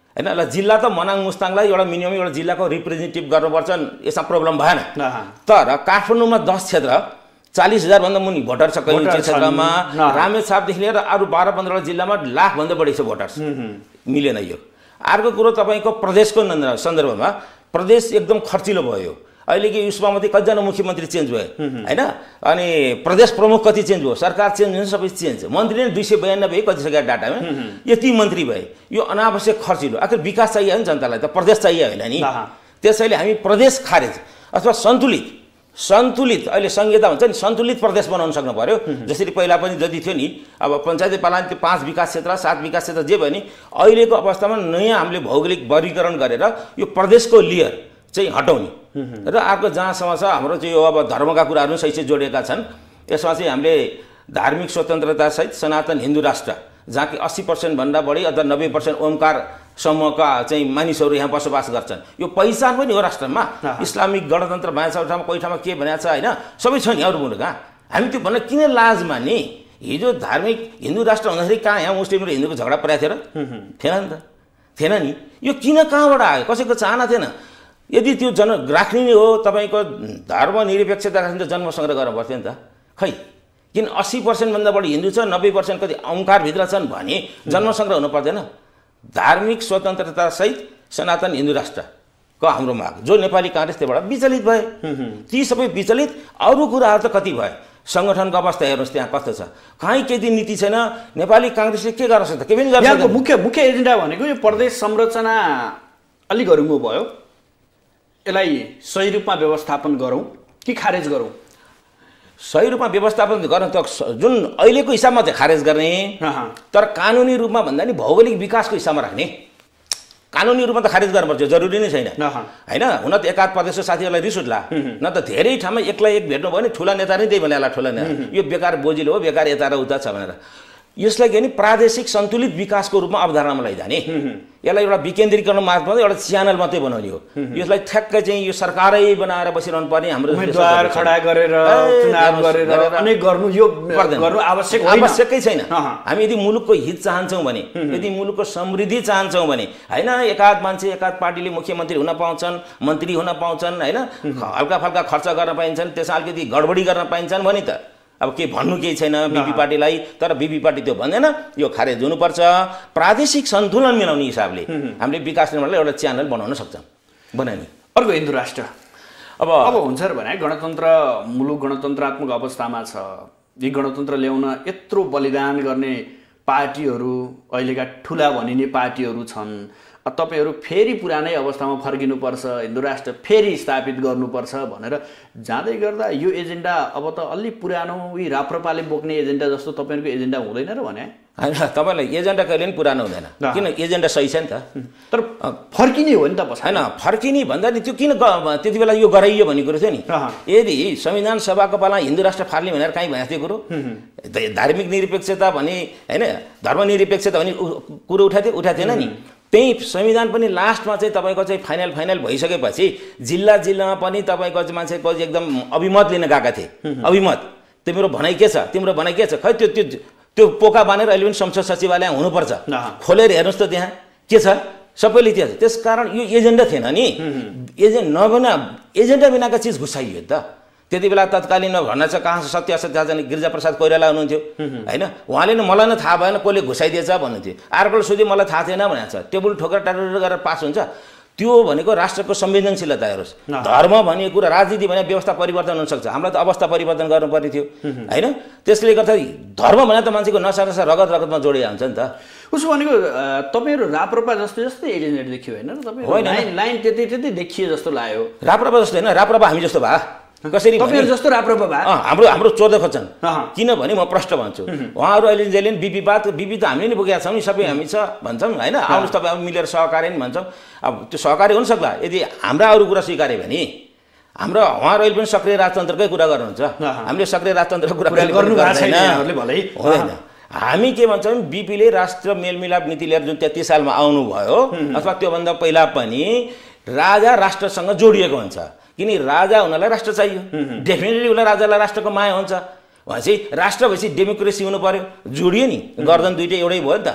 होइन ल जिल्ला त मनाङ मुस्ताङलाई एउटा मिनिमम एउटा जिल्लाको रिप्रेजेन्टेटिभ गर्नुपर्छ यसमा प्रब्लम भएन तर काठमाडौँमा दस क्षेत्र चालिस हजारभन्दा मुनि भोटर छ कहिले क्षेत्रमा रामेछापदेखि लिएर अरू बाह्र पन्ध्रवटा जिल्लामा लाखभन्दा बढी छ भोटर्स मिलेन यो अर्को कुरो तपाईँको प्रदेशको सन्दर्भमा प्रदेश एकदम खर्चिलो भयो अहिले कि उसमा मात्रै कतिजना मुख्यमन्त्री चेन्ज भयो होइन अनि प्रदेश प्रमुख कति चेन्ज भयो सरकार चेन्ज हुन्छ सबै चेन्ज मन्त्री नै दुई सय बयानब्बे कतिसकेको डाटामा यति मन्त्री भए यो अनावश्यक खर्चिलो आखिर विकास चाहियो नि जनतालाई त प्रदेश चाहियो होइन नि त्यसैले हामी प्रदेश खारेज अथवा सन्तुलित सन्तुलित अहिले संहिता हुन्छ नि सन्तुलित प्रदेश बनाउन सक्नु पर्यो जसरी पहिला पनि जति थियो नि अब पञ्चायती पालन त्यो पाँच विकास क्षेत्र सात विकास क्षेत्र जे भयो नि अहिलेको अवस्थामा नयाँ हामीले भौगोलिक वर्गीकरण गरेर यो प्रदेशको लेयर चाहिँ हटाउने र अर्को जहाँसम्म छ हाम्रो चाहिँ यो अब धर्मका कुराहरू सहित जोडिएका छन् यसमा चाहिँ हामीले धार्मिक स्वतन्त्रतासहित सनातन हिन्दू राष्ट्र जहाँ कि अस्सी पर्सेन्टभन्दा बढी अथवा नब्बे पर्सेन्ट ओमकार समूहका चाहिँ मानिसहरू यहाँ बसोबास गर्छन् यो पहिचान पनि हो राष्ट्रमा इस्लामिक गणतन्त्र भनेको छ ठाउँमा कोही ठाउँमा के भनेको छ होइन सबै छ नि अरू मुलुकमा हामी त्यो भन्न किन लाज मान्ने हिजो धार्मिक हिन्दू राष्ट्र हुँदाखेरि कहाँ यहाँ मुस्लिम र हिन्दूको झगडा परेको थियो र थिएन नि त थिएन नि यो किन कहाँबाट आयो कसैको चाहना थिएन यदि त्यो जन राख्ने नै हो तपाईँको धर्मनिरपेक्षता राख्ने त जन्म सङ्ग्रह गर्नु पर्थ्यो नि त खै किन अस्सी पर्सेन्टभन्दा बढी हिन्दू छ नब्बे पर्सेन्ट कति ओमकारभित्र छन् भने जन्म सङ्ग्रह हुनु पर्दैन धार्मिक स्वतन्त्रतासहित सनातन हिन्दू राष्ट्रको हाम्रो माग जो नेपाली काङ्ग्रेस त्योबाट विचलित भए ती सबै विचलित अरू कुराहरू त कति भए सङ्गठनको अवस्था हेर्नुहोस् त्यहाँ कस्तो छ कहीँ केही दिन नीति छैन नेपाली काङ्ग्रेसले के गर्न सक्छ के पनि गर्न सक्दैन मुख्य मुख्य एजेन्डा भनेको यो प्रदेश संरचना अलिक हरुङ्गो भयो यसलाई सही रूपमा व्यवस्थापन गरौँ कि खारेज गरौँ सही रूपमा व्यवस्थापन गर्न त जुन अहिलेको हिसाबमा चाहिँ खारेज गर्ने तर कानुनी रूपमा भन्दा नि भौगोलिक विकासको हिसाबमा राख्ने कानुनी रूपमा त खारेज गर्नुपर्छ जरुरी नै छैन होइन हुन त एकाध प्रदेशको साथीहरूलाई रिस उठ्ला न त धेरै ठाउँमा एक्लै एक भेट्नु भयो नि ठुला नेता नै त्यही भने ठुला नेता यो बेकार बोजिलो हो बेकार यता र उता छ भनेर यसलाई के नि प्रादेशिक सन्तुलित विकासको रूपमा अवधारणामा लैजाने यसलाई एउटा विकेन्द्रीकरण मार्फत एउटा च्यानल मात्रै बनाउने हो यसलाई ठ्याक्कै चाहिँ यो सरकारै बनाएर बसिरहनु पर्ने हाम्रो उम्मेदवार खडा गरेर चुनाव गरेर अनेक गर्नु यो गर्नु आवश्यक होइन आवश्यकै छैन हामी यदि मुलुकको हित चाहन्छौँ भने यदि मुलुकको समृद्धि चाहन्छौँ भने होइन एकाध मान्छे एकाध पार्टीले मुख्यमन्त्री हुन पाउँछन् मन्त्री हुन पाउँछन् होइन हल्का फल्का खर्च गर्न पाइन्छन् त्यसमा अलिकति गडबडी गर्न पाइन्छन् भने त अब के भन्नु केही छैन बिपी पार्टीलाई तर बिपी पार्टी त्यो भन्दैन यो खारेज हुनुपर्छ प्रादेशिक सन्तुलन मिलाउने हिसाबले हामीले विकास निर्माणलाई एउटा च्यानल बनाउन सक्छौँ बनाउने अर्को हिन्दू राष्ट्र अब अब हुन्छ भने गणतन्त्र मुलुक गणतन्त्रात्मक अवस्थामा छ यी गणतन्त्र ल्याउन यत्रो बलिदान गर्ने पार्टीहरू अहिलेका ठुला भनिने पार्टीहरू छन् तपाईहरू फेरि पुरानै अवस्थामा फर्किनुपर्छ हिन्दू राष्ट्र फेरि स्थापित गर्नुपर्छ भनेर जाँदै गर्दा यो एजेन्डा अब त अलि पुरानो उही राप्रपाले बोक्ने एजेन्डा जस्तो तपाईँहरूको एजेन्डा हुँदैन र भने होइन तपाईँलाई एजेन्डा कहिले पनि पुरानो हुँदैन किन एजेन्डा सही छ नि त तर फर्किने हो नि त होइन फर्किने भन्दा नि त्यो किन त्यति बेला यो गराइयो भन्ने कुरो थियो नि यदि संविधान सभाको पाला हिन्दू राष्ट्र फाल्ने भनेर कहीँ भएको थियो कुरो धार्मिक निरपेक्षता भने होइन धर्मनिरपेक्षता भन्ने कुरो उठाएको थियो उठाएको थिएन नि त्यही संविधान पनि लास्टमा चाहिँ तपाईँको चाहिँ फाइनल फाइनल भइसकेपछि जिल्ला जिल्लामा पनि तपाईँको चाहिँ मान्छेको एकदम अभिमत लिन गएका थिए अभिमत तिम्रो भनाइ के छ तिम्रो भनाइ के छ खै त्यो त्यो त्यो पोका बानेर अहिले पनि संसद सचिवालय हुनुपर्छ खोलेर हेर्नुहोस् त त्यहाँ के छ सबैले त्यहाँ छ त्यसकारण यो एजेन्डा थिएन नि एजेन्ट नबिना एजेन्डा बिनाका चिज घुसाइयो त त्यति बेला तत्कालीन भन्न छ कहाँ सत्य असत्य जाने गिरिजाप्रसाद कोइराला हुनुहुन्थ्यो होइन उहाँले नै मलाई नै थाहा भएन कसले घुसाइदिएछ भन्नुहुन्थ्यो अर्कोले सोध्यो मलाई थाहा थिएन भनेको छ टेबल ठोकेर टाढो गरेर पास हुन्छ त्यो भनेको राष्ट्रको संवेदनशीलता हेरोस् धर्म भन्ने कुरा राजनीति भने व्यवस्था परिवर्तन हुनसक्छ हामीलाई त अवस्था परिवर्तन गर्नुपर्ने थियो होइन त्यसले गर्दा धर्म भने त मान्छेको नसा नसा रगत रगतमा जोडिया हुन्छ नि त उसो भनेको तपाईँहरू राप्रपा जस्तो जस्तै एजेन्डा देखियो होइन तपाईँ लाइन त्यति त्यति देखिए जस्तो लाग्यो राप्रपा जस्तो होइन राप्रपा हामी जस्तो भए कसरी तपाईँहरू जस्तो राप्रपा भए हाम्रो हाम्रो चोर्दै खोज्छन् किनभने म प्रश्न भन्छु उहाँहरू अहिले जहिले बिपी पात बिपी त हामीले नि बोकेका छौँ नि सबै हामी छ भन्छौँ होइन आउनुहोस् तपाईँ अब मिलेर सहकार्य नि भन्छौँ अब त्यो सहकार्य हुन सक्ला यदि हाम्रा अरू कुरा स्वीकार्यो भने हाम्रो उहाँहरू अहिले पनि सक्रिय राजतन्त्रकै कुरा गर्नुहुन्छ हामीले सक्रिय राजतन्त्रको कुरा गर्नु होइन हामी के भन्छौँ बिपीले राष्ट्र मेलमिलाप नीति लिएर जुन तेत्तिस सालमा आउनुभयो अथवा त्योभन्दा पहिला पनि राजा राष्ट्रसँग जोडिएको हुन्छ किन राजा हुनलाई राष्ट्र चाहियो डेफिनेटली उसलाई राजालाई राष्ट्रको माया हुन्छ भनेपछि राष्ट्र भएपछि डेमोक्रेसी हुनु पर्यो जोडियो नि गर्दन दुइटै एउटै भयो नि त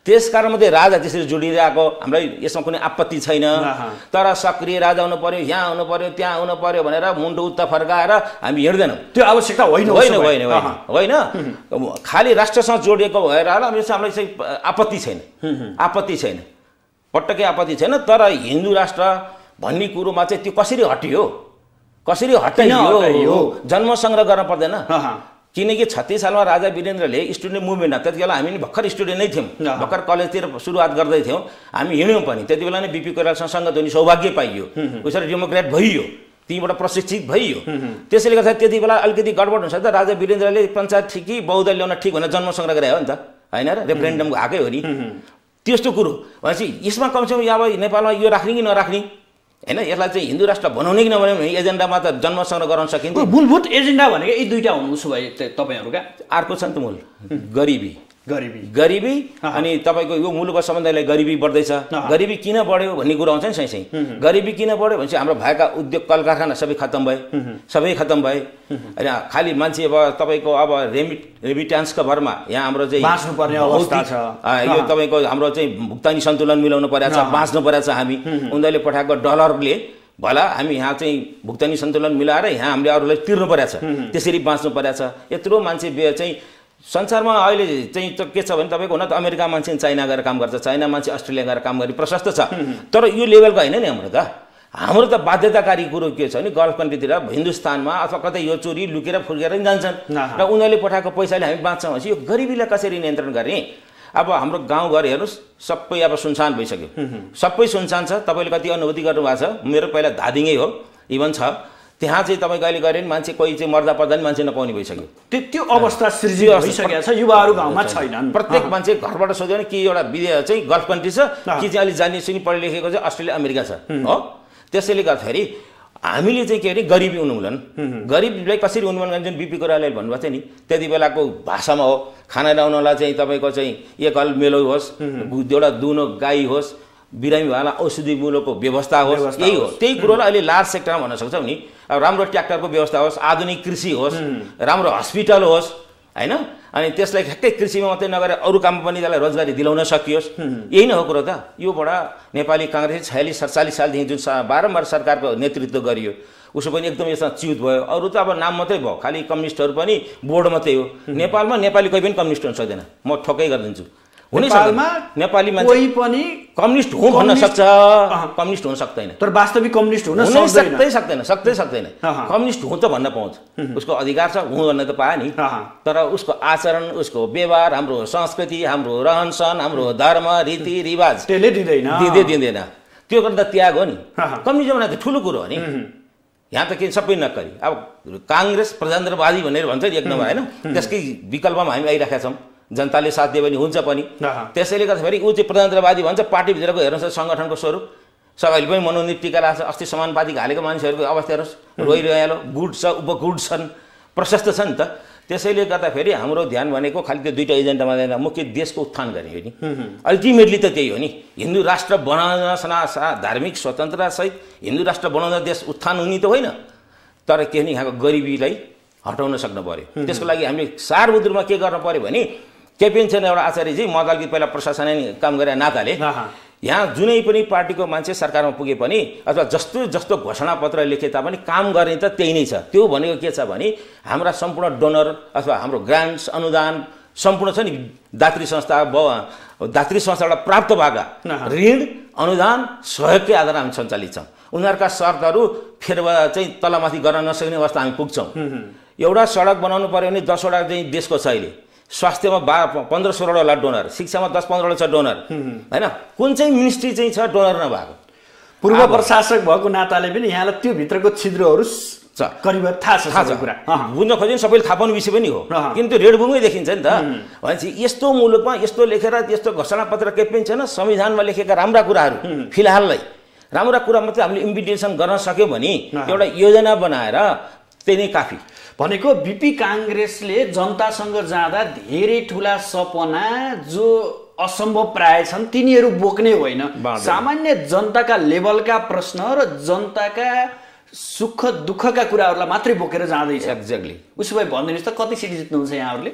त्यसकारण मात्रै राजा त्यसरी जोडिरहेको हामीलाई यसमा कुनै आपत्ति छैन। तर सक्रिय राजा हुनु पर्यो, यहाँ हुनु पर्यो, त्यहाँ हुनु पर्यो भनेर मुन्टो उत्ता फर्काएर हामी हिँड्दैनौँ, त्यो आवश्यकता होइन होइन होइन होइन होइन खालि राष्ट्रसँग जोडिएको भएर हामीलाई चाहिँ आपत्ति छैन, आपत्ति छैन, पटक्कै आपत्ति छैन। तर हिन्दू राष्ट्र भन्ने कुरोमा चाहिँ त्यो कसरी हटियो, कसरी हटाइयो? जन्म सङ्ग्रह गर्न पर्दैन, किनकि छत्तिस सालमा राजा वीरेन्द्रले स्टुडेन्ट मुभमेन्ट, त्यति बेला हामी पनि भर्खर स्टुडेन्ट नै थियौँ, भर्खर कलेजतिर सुरुवात गर्दै थियौँ, हामी हिँड्यौँ पनि। त्यति बेला नै बिपी कोइरालासँग सङ्गत हुने सौभाग्य पाइयो, उसरी डेमोक्रेट भइयो, तीबाट प्रशिक्षित भइयो। त्यसैले गर्दा त्यति बेला अलिकति गडबड हुन्छ त, राजा वीरेन्द्रले पञ्चायत ठिक कि बहुदल ल्याउन ठिक भनेर जन्म सङ्ग्रह गरे हो नि त, होइन र? रेफरेन्डमको आएकै हो नि। त्यस्तो कुरो भनेपछि यसमा कमसेकम अब नेपालमा यो राख्ने कि नराख्ने होइन, यसलाई चाहिँ हिन्दू राष्ट्र बनाउने कि नबनाउने एजेन्डामा त जन्म सङ्ग्रह गराउन सकिन्छ। मूलभूत एजेन्डा भनेको यी दुईटा हुनु उसो भए तपाईँहरूका। अर्को छ नि त मूल गरिबी, गरिबी गरिबी अनि तपाईँको यो मुलुकको सम्बन्धले गरिबी बढ्दैछ। गरिबी किन बढ्यो भन्ने कुरो आउँछ नि सही सही। गरिबी किन बढ्यो भनेपछि हाम्रो भएका उद्योग कल कारखाना सबै खत्तम भए, सबै खत्तम भए। होइन खालि मान्छे अब तपाईँको अब रेमिट रेमिट्यान्सको भरमा यहाँ हाम्रो चाहिँ बाँच्नुपर्ने अवस्था छ। यो तपाईँको हाम्रो चाहिँ भुक्तानी सन्तुलन मिलाउनु परेको छ, बाँच्नु परेको छ। हामी उनीहरूले पठाएको डलरले भला हामी यहाँ चाहिँ भुक्तानी सन्तुलन मिलाएर यहाँ हामीले अरूलाई तिर्नु परेको छ, त्यसरी बाँच्नु परेको छ। यत्रो मान्छे चाहिँ संसारमा अहिले चाहिँ के छ भने तपाईँको हुन त अमेरिका मान्छे चाइना गएर काम गर्छ, चाइना मान्छे अस्ट्रेलिया गएर काम गर्ने प्रशस्त छ। तर यो लेभलको होइन नि हाम्रो त। हाम्रो त बाध्यताकारी कुरो के छ भने गल्फ कन्ट्रीतिर हिन्दुस्तानमा अथवा कतै यो चोरी लुकेर फुर्केर नि जान्छन् र उनीहरूले पठाएको पैसाले हामी बाँच्छौँ भनेपछि यो गरिबीलाई कसरी नियन्त्रण गर्ने? अब हाम्रो गाउँघर हेर्नुहोस् सबै अब सुनसान भइसक्यो, सबै सुनसान छ। तपाईँले कति अनुभूति गर्नुभएको छ? मेरो पहिला धादिङै हो, इभन छ त्यहाँ चाहिँ तपाईँको अहिले गऱ्यो भने मान्छे कोही चाहिँ मर्दा पर्दा नि मान्छे नपाउने भइसक्यो। त्यो त्यो अवस्था सृजित भइसकेको छ, युवाहरू गाउँमा छैनन्। प्रत्येक मान्छे घरबाट सोध्यो भने कि एउटा विदेश चाहिँ गल्फ कन्ट्री छ कि चाहिँ अलिक जाने सुनि पढे लेखेको चाहिँ अस्ट्रेलिया अमेरिका छ हो। त्यसैले गर्दाखेरि हामीले चाहिँ के अरे गरिबी उन्मूलन, गरिबीलाई कसरी उन्मूलन गर्ने जुन बिपी कोइरालाले भन्नुभएको थियो नि त्यति बेलाको भाषामा हो। खाना ल्याउनलाई चाहिँ तपाईँको चाहिँ एक हल मेलो होस्, एउटा दुनो गाई होस्, बिरामीवाला औषधि मूलकको व्यवस्था होस्, यही हो। त्यही कुरोलाई अहिले लार्ज सेक्टरमा भन्न सक्छौँ नि। अब राम्रो ट्र्याक्टरको व्यवस्था होस्, आधुनिक कृषि होस्, राम्रो हस्पिटल होस्, होइन? अनि त्यसलाई ठ्याक्कै कृषिमा मात्रै नगरेर अरू काममा पनि त्यसलाई रोजगारी दिलाउन सकियोस्। यही नै हो कुरो त। योबाट नेपाली काङ्ग्रेस छयालिस सडचालिस सालदेखि जुन बारम्बार सरकारको नेतृत्व गरियो उसो पनि एकदम यसमा च्युत भयो। अरू त अब नाम मात्रै भयो, खालि कम्युनिस्टहरू पनि बोर्ड मात्रै हो। नेपालमा नेपाली कोही पनि कम्युनिस्ट हुन सक्दैन, म ठोकै गरिदिन्छु। नेपालमा नेपाली मान्छे कोही पनि कम्युनिस्ट हुँ भन्न सक्छ, कम्युनिस्ट हुन सक्दैन। तर वास्तविक कम्युनिस्ट हुन सक्दै सक्दैन, सक्दै सक्दैन। कम्युनिस्ट हुँ त भन्न पाउँछ, उसको अधिकार छ, हुँ भन्न त पायो नि। तर उसको आचरण, उसको व्यवहार, हाम्रो संस्कृति, हाम्रो रहनसहन, हाम्रो धर्म रीतिरिवाज त्यसले दिँदैन, दिँदै दिँदैन। त्यो गर्दा त्याग हो नि। कम्युनिजम भनेको ठुलो कुरो हो नि। यहाँ त के सबै नक्कली। अब काङ्ग्रेस प्रजातन्त्रवादी भनेर भन्छ नि एक नम्बर, होइन? त्यसकै विकल्पमा हामी आइरहेका छौँ। जनताले साथ दियो भने हुन्छ पनि। त्यसैले गर्दाखेरि ऊ चाहिँ प्रजातन्त्रवादी भन्छ। पार्टीभित्रको हेर्नुहोस् सङ्गठनको स्वरूप सबैले पनि मनोनीत टिका लाग्छ। अस्ति समानुपातिक हालेको मान्छेहरूको अवस्था हेर्नुहोस्, रोइरह्यालो, गुड छ, उपगुड छन्, प्रशस्त छ नि त। त्यसैले गर्दाखेरि हाम्रो ध्यान भनेको खालि त्यो दुईवटा एजेन्डामा जाँदा मुख्य देशको उत्थान गर्ने हो नि। अल्टिमेटली त त्यही हो नि। हिन्दू राष्ट्र बनाउन सना धार्मिक स्वतन्त्रतासहित हिन्दू राष्ट्र बनाउँदा देश उत्थान हुने त होइन, तर के भने यहाँको गरिबीलाई हटाउन सक्नु पर्यो। त्यसको लागि हामीले सार्वभौमिक रूपमा के गर्नु पर्यो भने केपिएन छैन एउटा आचार्यजी, म अलिकति पहिला प्रशासनिक काम गरेर नाताले यहाँ जुनै पनि पार्टीको मान्छे सरकारमा पुगे पनि अथवा जस्तो जस्तो घोषणापत्र लेखे तापनि काम गर्ने त त्यही नै छ। त्यो भनेको के छ भने हाम्रा सम्पूर्ण डोनर अथवा हाम्रो ग्रान्ट्स अनुदान सम्पूर्ण छ नि दात्री संस्था दात्री संस्थाबाट प्राप्त भएका ऋण अनुदान सहयोगकै आधारमा हामी सञ्चालित छौँ। उनीहरूका शर्तहरू फेर चाहिँ तलमाथि गर्न नसक्ने अवस्था हामी पुग्छौँ। एउटा सडक बनाउनु पर्यो भने दसवटा चाहिँ देशको छ अहिले, स्वास्थ्यमा बाह्र पन्ध्र सोह्रवटा डोनर, शिक्षामा दस पन्ध्रवटा छ डोनर, होइन? कुन चाहिँ मिनिस्ट्री चाहिँ छ डोनर नभएको? पूर्व प्रशासक भएको नाताले पनि यहाँलाई त्यो भित्रको छिद्रहरू करिब थाहा छ, थाहा छ कुरा बुझ्न खोज्यो सबैले थाहा पाउने विषय पनि हो। किनकि रेडबुङै देखिन्छ नि त। भनेपछि यस्तो मुलुकमा यस्तो लेखेर यस्तो घोषणापत्र केही पनि छैन, संविधानमा लेखेका राम्रा कुराहरू फिलहाललाई राम्रा कुरा मात्रै हामीले इम्प्लिमेन्टेसन गर्न सक्यौँ भने एउटा योजना बनाएर त्यही नै काफी। भनेको बिपी काङ्ग्रेसले जनतासँग जाँदा धेरै ठुला सपना जो असम्भव प्राय छन् तिनीहरू बोक्ने होइन, सामान्य जनताका लेभलका प्रश्न र जनताका सुख दुःखका कुराहरूलाई मात्रै बोकेर जाँदैछ। एक्ज्याक्टली। उसो भए भनिदिनुहोस् त कति सिट जित्नुहुन्छ यहाँहरूले?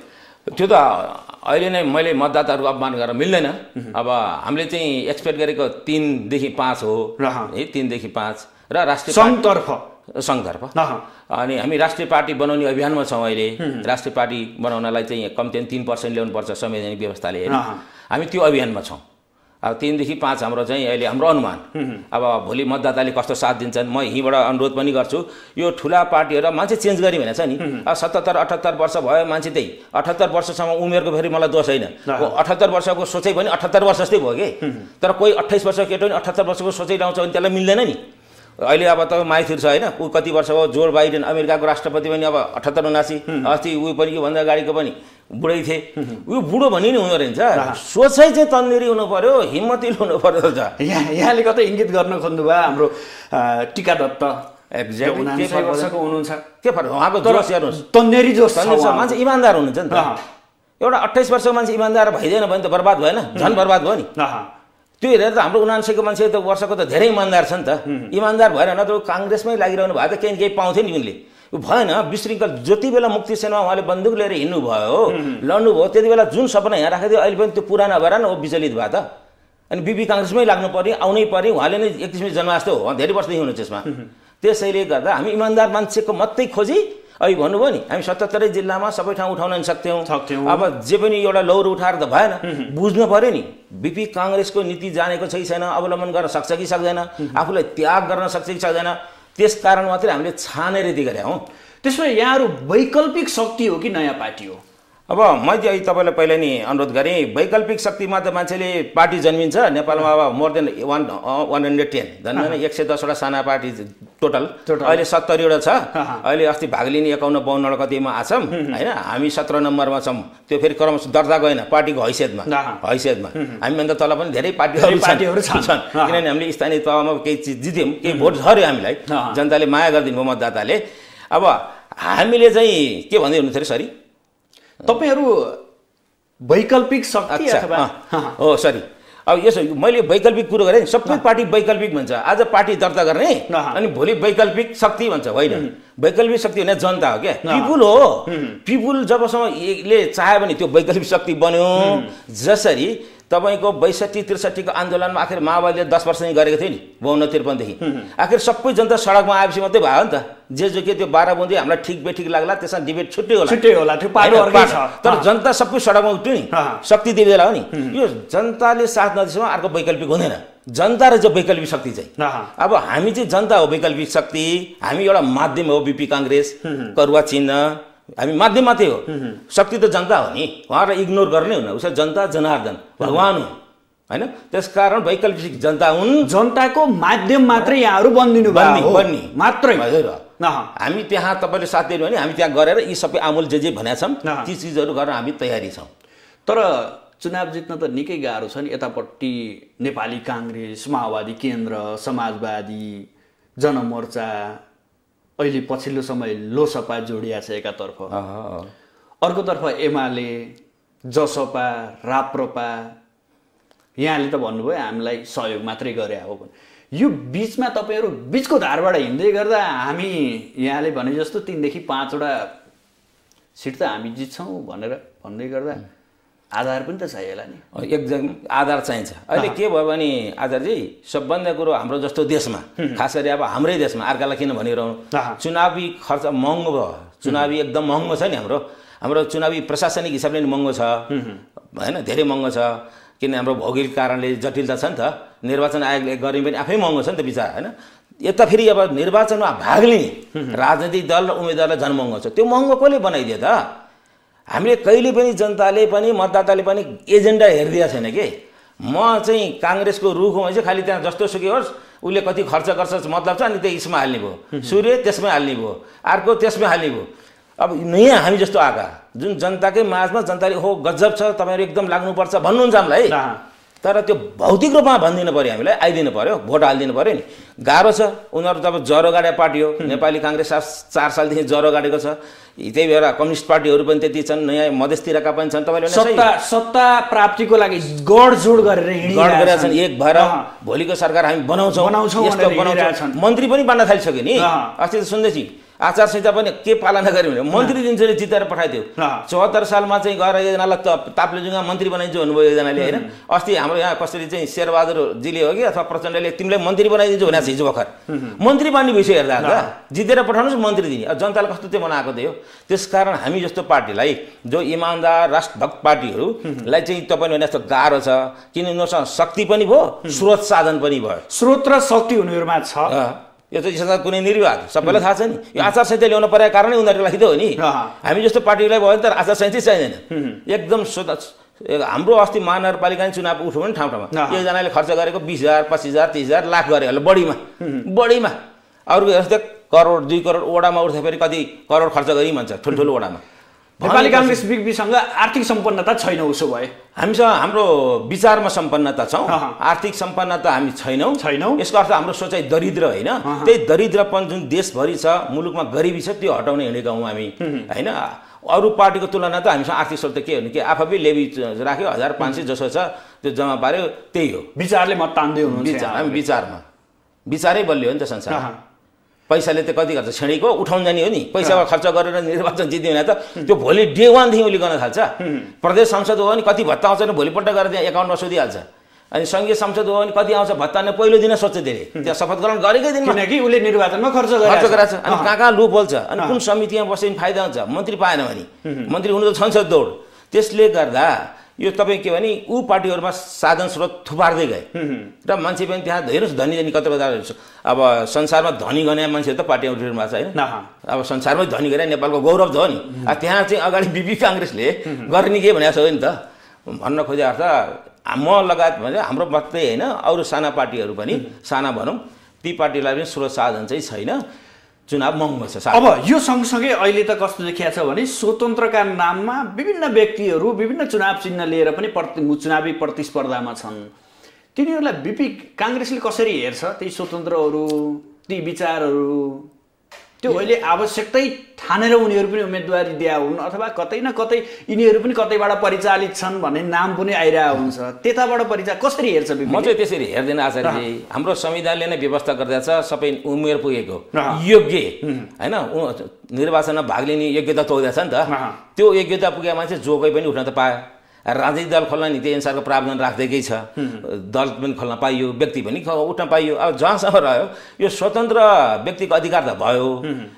त्यो त अहिले नै मैले मतदाताहरूको अपमान गरेर मिल्दैन। अब हामीले चाहिँ एक्सपेक्ट गरेको तिनदेखि पाँच हो है, तिनदेखि पाँच र राष्ट्रिय सङ्घतर्फ सङ्घतर्फ अनि हामी राष्ट्रिय पार्टी बनाउने अभियानमा छौँ अहिले। राष्ट्रिय पार्टी बनाउनलाई चाहिँ कम्ती तिन पर्सेन्ट ल्याउनुपर्छ संवैधानिक व्यवस्थाले हेरी हामी त्यो अभियानमा छौँ। अब तिनदेखि पाँच हाम्रो चाहिँ अहिले हाम्रो अनुमान। अब भोलि मतदाताले कस्तो साथ दिन्छन् म यहीँबाट अनुरोध पनि गर्छु, यो ठुला पार्टीहरू मान्छे चेन्ज गरी भनेको छ नि। अब सतहत्तर अठहत्तर वर्ष भयो मान्छे त्यही अठहत्तर वर्षसम्म उमेरको फेरि मलाई दोष होइन, अठहत्तर वर्षको सोचाइ पनि अठहत्तर वर्ष जस्तै भयो कि। तर कोही अट्ठाइस वर्षको केटो नि अठहत्तर वर्षको सोचाइ ल्याउँछ भने त्यसलाई मिल्दैन नि। अहिले अब त माइथिर छ होइन, ऊ कति वर्ष हो, जो बाइडेन अमेरिकाको राष्ट्रपति पनि अब अठहत्तर उनासी, अस्ति ऊ पनि योभन्दा अगाडिको पनि बुढै थिए। उयो बुढो भनि नि हुँदो रहेछ, सोचाइ चाहिँ तन्नेरी हुनु पर्यो, हिम्मतिलो हुनु पर्यो। यहाँ यहाँले कतै इङ्गित गर्न खोज्नुभयो हाम्रो टिका दत्त एक्ज्याक्टली के वर्षको हुनुहुन्छ, के फरक उहाँको जोस हेर्नुहोस्, तन्नेरी जोस छ, मान्छे इमान्दार हुनुहुन्छ नि त। एउटा अट्ठाइस वर्षको मान्छे इमान्दार भइदिएन भने त बर्बाद भएन, झन् बर्बाद भयो नि। त्यो हेरेर त हाम्रो उनान्सयको मान्छे त वर्षको त धेरै इमान्दार छ नि त। इमान्दार भएर न त काङ्ग्रेसमै लागिरहनु भयो त केही केही पाउँथ्यो नि उनले, भएन विशृङ्खल। जति बेला मुक्ति सेनामा उहाँले बन्दुक लिएर हिँड्नु भयो, लड्नु भयो, त्यति बेला जुन सपना यहाँ राखेको थियो अहिले पनि त्यो पुरानो भएर न ऊ विचलित भयो त। अनि बिपी काङ्ग्रेसमै लाग्नु पर्ने, आउनै पर्ने, उहाँले नै एकतिसमै जन्म जस्तो हो, उहाँ धेरै वर्षदेखि हुनुहुन्छ यसमा। त्यसैले गर्दा हामी इमान्दार मान्छेको मात्रै खोजी अहिले भन्नुभयो नि, हामी सतहत्तरै जिल्लामा सबै ठाउँ उठाउन सक्थ्यौँ। अब जे पनि एउटा लौरो उठाएर त भएन, बुझ्नु पर्यो नि बिपी काङ्ग्रेसको नीति जानेको छ कि छैन, अवलम्बन गर्न सक्छ कि सक्दैन, आफूलाई त्याग गर्न सक्छ कि सक्दैन, त्यस कारण मात्रै हामीले छानेर यदि गरे हौँ। त्यसमा यहाँहरू वैकल्पिक शक्ति हो कि नयाँ पार्टी हो? अब मैले अहिले तपाईँलाई पहिला नि अनुरोध गरेँ, वैकल्पिक शक्तिमा त मान्छेले पार्टी जन्मिन्छ नेपालमा। अब more than one one hundred ten झन् एक सय दसवटा साना पार्टी टोटल अहिले सत्तरीवटा छ। अहिले अस्ति भाग लिने एकाउन्न बाउन्नवटा कतिमा आछौँ होइन, हामी सत्र नम्बरमा छौँ। त्यो फेरि क्रम दर्ता गएन पार्टीको हैसियतमा हैसियतमा हामीभन्दा तल पनि धेरै पार्टीहरू छन्, किनभने हामीले स्थानीय तहमा केही चिज जित्यौँ, केही भोट झऱ्यो हामीलाई, जनताले माया गरिदिनु भयो मतदाताले। अब हामीले चाहिँ के भन्दै हुनुहुन्थ्यो अरे, सरी तपाईहरू वैकल्पिक शक्ति अथवा हो सरी अब यसो मैले वैकल्पिक कुरो गरेँ, सबै पार्टी वैकल्पिक भन्छ। आज पार्टी दर्ता गर्ने अनि भोलि वैकल्पिक शक्ति भन्छ, होइन। वैकल्पिक शक्ति भने जनता हो क्या, पिपुल हो। पिपुल जबसम्म यसले चाह्यो भने त्यो वैकल्पिक शक्ति बन्यो। जसरी तपाईँको बैसठी त्रिसठीको आन्दोलनमा आखिर माओवादीले दस वर्ष नै गरेको थियो नि, बाउन्न त्रिपन्नदेखि आखिर सबै जनता सडकमा आएपछि मात्रै भयो नि त। जे जो के त्यो बाह्र बुन्दी हामीलाई ठिक बेठिक लाग्ला, त्यसमा डिबेट छुट्टै होला छुट्टै होला, त्यो पाटो अर्कै छ। तर जनता सबै सडकमा उठ्यो नि, शक्ति त्यही बेला हो नि। यो जनताले साथ नदिएसम्म अर्को वैकल्पिक हुँदैन, जनता र जो वैकल्पिक शक्ति चाहिँ। अब हामी चाहिँ जनता हो वैकल्पिक शक्ति, हामी एउटा माध्यम हो। बिपी काङ्ग्रेस करुवा चिन्ह हामी माध्यम मात्रै हो, शक्ति त जनता हो नि। उहाँलाई इग्नोर गर्ने हुन, उसो जनता जनार्दन भगवान हो होइन। त्यसकारण वैकल्पिक जनता हुन्, जनताको माध्यम मात्रै यहाँहरू बनिदिनु भयो बन्ने मात्रै। हामी त्यहाँ तपाईँले साथ दिनु भने हामी त्यहाँ गरेर यी सबै आमूल जे जे भनेका छौँ ती चिजहरू गर्न हामी तयारी छौँ। तर चुनाव जित्न त निकै गाह्रो छ नि। यतापट्टि नेपाली काङ्ग्रेस, माओवादी केन्द्र, समाजवादी, जनमोर्चा, अहिले पछिल्लो समय लोसपा जोडिया छ एकातर्फ, अर्कोतर्फ एमाले, जसपा, राप्रपा। यहाँले त भन्नुभयो हामीलाई सहयोग मात्रै गरे हो। यो बिचमा तपाईँहरू बिचको धारबाट हिँड्दै गर्दा हामी यहाँले भने जस्तो तिनदेखि पाँचवटा सिट त हामी जित्छौँ भनेर भन्दै गर्दा आधार पनि त चाहियो होला नि। एकदम आधार चाहिन्छ। अहिले के भयो भने आधारजी सबभन्दा कुरो हाम्रो जस्तो देशमा, खास गरी अब हाम्रै देशमा, अर्कालाई किन भनिरहनु, चुनावी खर्च महँगो भयो। चुनावी एकदम महँगो छ नि हाम्रो हाम्रो चुनावी प्रशासनिक हिसाबले नि महँगो छ होइन, धेरै महँगो छ। किन हाम्रो भौगोलिक कारणले जटिलता छ नि त। निर्वाचन आयोगले गर्ने पनि आफै महँगो छ नि त विचार होइन। यता फेरि अब निर्वाचनमा भाग लिने राजनैतिक दल र उम्मेदवारलाई झन् महँगो छ। त्यो महँगो कसले बनाइदियो त? हामीले कहिले पनि जनताले पनि मतदाताले पनि एजेन्डा हेरिदिएको छैन कि। म चाहिँ काङ्ग्रेसको रुख हो चाहिँ खालि त्यहाँ जस्तो सुकै होस् उसले कति खर्च गर्छ मतलब छ अनि त्यही यसमा हाल्ने भयो, सूर्य त्यसमै हाल्ने भयो, अर्को त्यसमै हाल्ने भयो। अब नयाँ हामी जस्तो आएका जुन जनताकै माझमा जनताले हो गजब छ तपाईँहरू एकदम लाग्नुपर्छ भन्नुहुन्छ हामीलाई, तर त्यो भौतिक रूपमा भनिदिनु पऱ्यो, हामीलाई आइदिनु पऱ्यो, भोट हालिदिनु पऱ्यो नि। गाह्रो छ। उनीहरू त अब ज्वरो गाडे पार्टी हो। नेपाली काङ्ग्रेस चार सालदेखि ज्वरो गाडेको छ। त्यही भएर कम्युनिस्ट पार्टीहरू पनि त्यति छन्, नयाँ मधेसतिरका पनि छन्। तपाईँले सत्ता सत्ता प्राप्तिको लागि गडजोड गरेर गड गरेका छन्, एक भएर भोलिको सरकार हामी बनाउँछौँ बनाउँछौँ यस्तो बनाउँछौँ। मन्त्री पनि बन्न थालिसक्यो नि। अस्ति त सुन्दैछु आचार संहिता पनि के पालना गर्यो भने मन्त्री दिन्छले जितेर पठाइदियो। चौहत्तर सालमा चाहिँ गएर एकजनालाई ताप्लेजुङमा मन्त्री बनाइदिन्छु भन्नुभयो एकजनाले होइन। अस्ति हाम्रो यहाँ कसरी चाहिँ शेरबहादुरजीले हो कि अथवा प्रचण्डले तिमीलाई मन्त्री बनाइदिन्छु भनेको छ हिजो भर्खर। मन्त्री बन्ने विषय हेर्दा त जितेर पठाउनुहोस् मन्त्री दिने। अब जनताले कस्तो त्यो बनाएको थियो। त्यसकारण हामी जस्तो पार्टीलाई जो इमान्दार राष्ट्रभक्त पार्टीहरूलाई चाहिँ तपाईँ भने जस्तो गाह्रो छ, किन उनीहरूसँग शक्ति पनि भयो, स्रोत साधन पनि भयो। स्रोत र शक्ति उनीहरूमा छ। यो त यसमा कुनै निर्वाद सबैलाई थाहा छ नि। यो आचार संहिता ल्याउन परेको कारणै उनीहरूले राखिदियो हो नि। हामी जस्तो पार्टीलाई भयो तर आचार संहिता चाहिँदैन एकदम। हाम्रो अस्ति महानगरपालिका चुनाव उठ्यो भने ठाउँ ठाउँमा एकजनाले खर्च गरेको बिस हजार पच्चिस हजार तिस हजार लाख गरे होला बढीमा बढीमा। अरू जस्तै करोड दुई करोड ओडामा उठ्दाखेरि कति करोड खर्च गरी भन्छ ठुल्ठुलो ओडामा। नेपाली काङ्ग्रेस बिपीसँग आर्थिक सम्पन्नता छैन। उसो भए हामीसँग हाम्रो विचारमा सम्पन्नता छौँ, आर्थिक सम्पन्नता हामी छैनौँ छैनौँ यसको अर्थ हाम्रो सोचाइ दरिद्र होइन। त्यही दरिद्रपन जुन देशभरि छ, मुलुकमा गरिबी छ, त्यो हटाउन हिँडेका हौँ हामी होइन। अरू पार्टीको तुलना त हामीसँग आर्थिक स्रोत के हो भने के आफै लेबी राख्यो हजार पाँच सय जसो छ त्यो जम्मा पार्यो त्यही हो। विचारले मत तान्दै हुनुहुन्छ। विचार हामी विचारमा विचारै बलियो नि त संसार। पैसाले त कति गर्छ छेडीको उठाउन जाने हो नि। पैसा खर्च गरेर निर्वाचन जित्यो भने त त्यो भोलि डे वानदेखि उसले गर्न थाल्छ। प्रदेश संसद हो भने कति भत्ता आउँछ भने भोलिपल्ट गएर त्यहाँ एकाउन्टमा सोधिहाल्छ। अनि सङ्घीय संसद हो भने कति आउँछ भत्ता नै पहिलो दिन सोध्छ धेरै। त्यहाँ शपथ ग्रहण गरेकै दिन किनकि उसले निर्वाचनमा खर्च खर्च गराएको छ। अनि कहाँ कहाँ लुप होल्छ अनि कुन समितिमा बस्यो भने फाइदा हुन्छ। मन्त्री पाएन भने मन्त्री हुनु त संसद दौड। त्यसले गर्दा यो तपाईँ के भने ऊ पार्टीहरूमा साधन स्रोत थुपार्दै गए र मान्छे पनि त्यहाँ हेर्नुहोस् धनी धनी कत्रो अब संसारमा धनी गने मान्छेहरू त पार्टीमा उठिरहनु भएको छ होइन। अब संसारमै धनी गरे नेपालको गौरव छ नि। त्यहाँ चाहिँ अगाडि बिपी काङ्ग्रेसले गर्ने के भनेको छ हो नि त। भन्न खोजे अर्थ म लगायत भने हाम्रो मात्रै होइन अरू साना पार्टीहरू पनि साना भनौँ ती पार्टीलाई पनि स्रोत साधन चाहिँ छैन। चुनाव महँगो छ। अब यो सँगसँगै अहिले त कस्तो देखिया छ भने स्वतन्त्रका नाममा विभिन्न व्यक्तिहरू विभिन्न चुनाव चिन्ह लिएर पनि प्रति चुनावी प्रतिस्पर्धामा छन्। तिनीहरूलाई बिपी काङ्ग्रेसले कसरी हेर्छ ती स्वतन्त्रहरू ती विचारहरू? त्यो अहिले आवश्यकतै ठानेर उनीहरू पनि उम्मेदवारी दिया हुन् अथवा कतै न कतै यिनीहरू पनि कतैबाट परिचालित छन् भन्ने नाम पनि आइरहेको हुन्छ। त्यताबाट परिचय कसरी हेर्छ बिपी? म चाहिँ त्यसरी हेर्दैन आचार्यजी। हाम्रो संविधानले नै व्यवस्था गर्दैछ सबै उमेर पुगेको योग्य होइन निर्वाचनमा भाग लिने योग्यता तोक्दैछ नि त। त्यो योग्यता पुगेको मान्छे जो कोही पनि उठ्न त पायो। राजनीतिक दल खोल्न नि त्यही अनुसारको प्रावधान राख्दैकै छ। दल पनि खोल्न पाइयो, व्यक्ति पनि उठ्न पाइयो। अब जहाँसम्म रह्यो यो स्वतन्त्र व्यक्तिको अधिकार त भयो।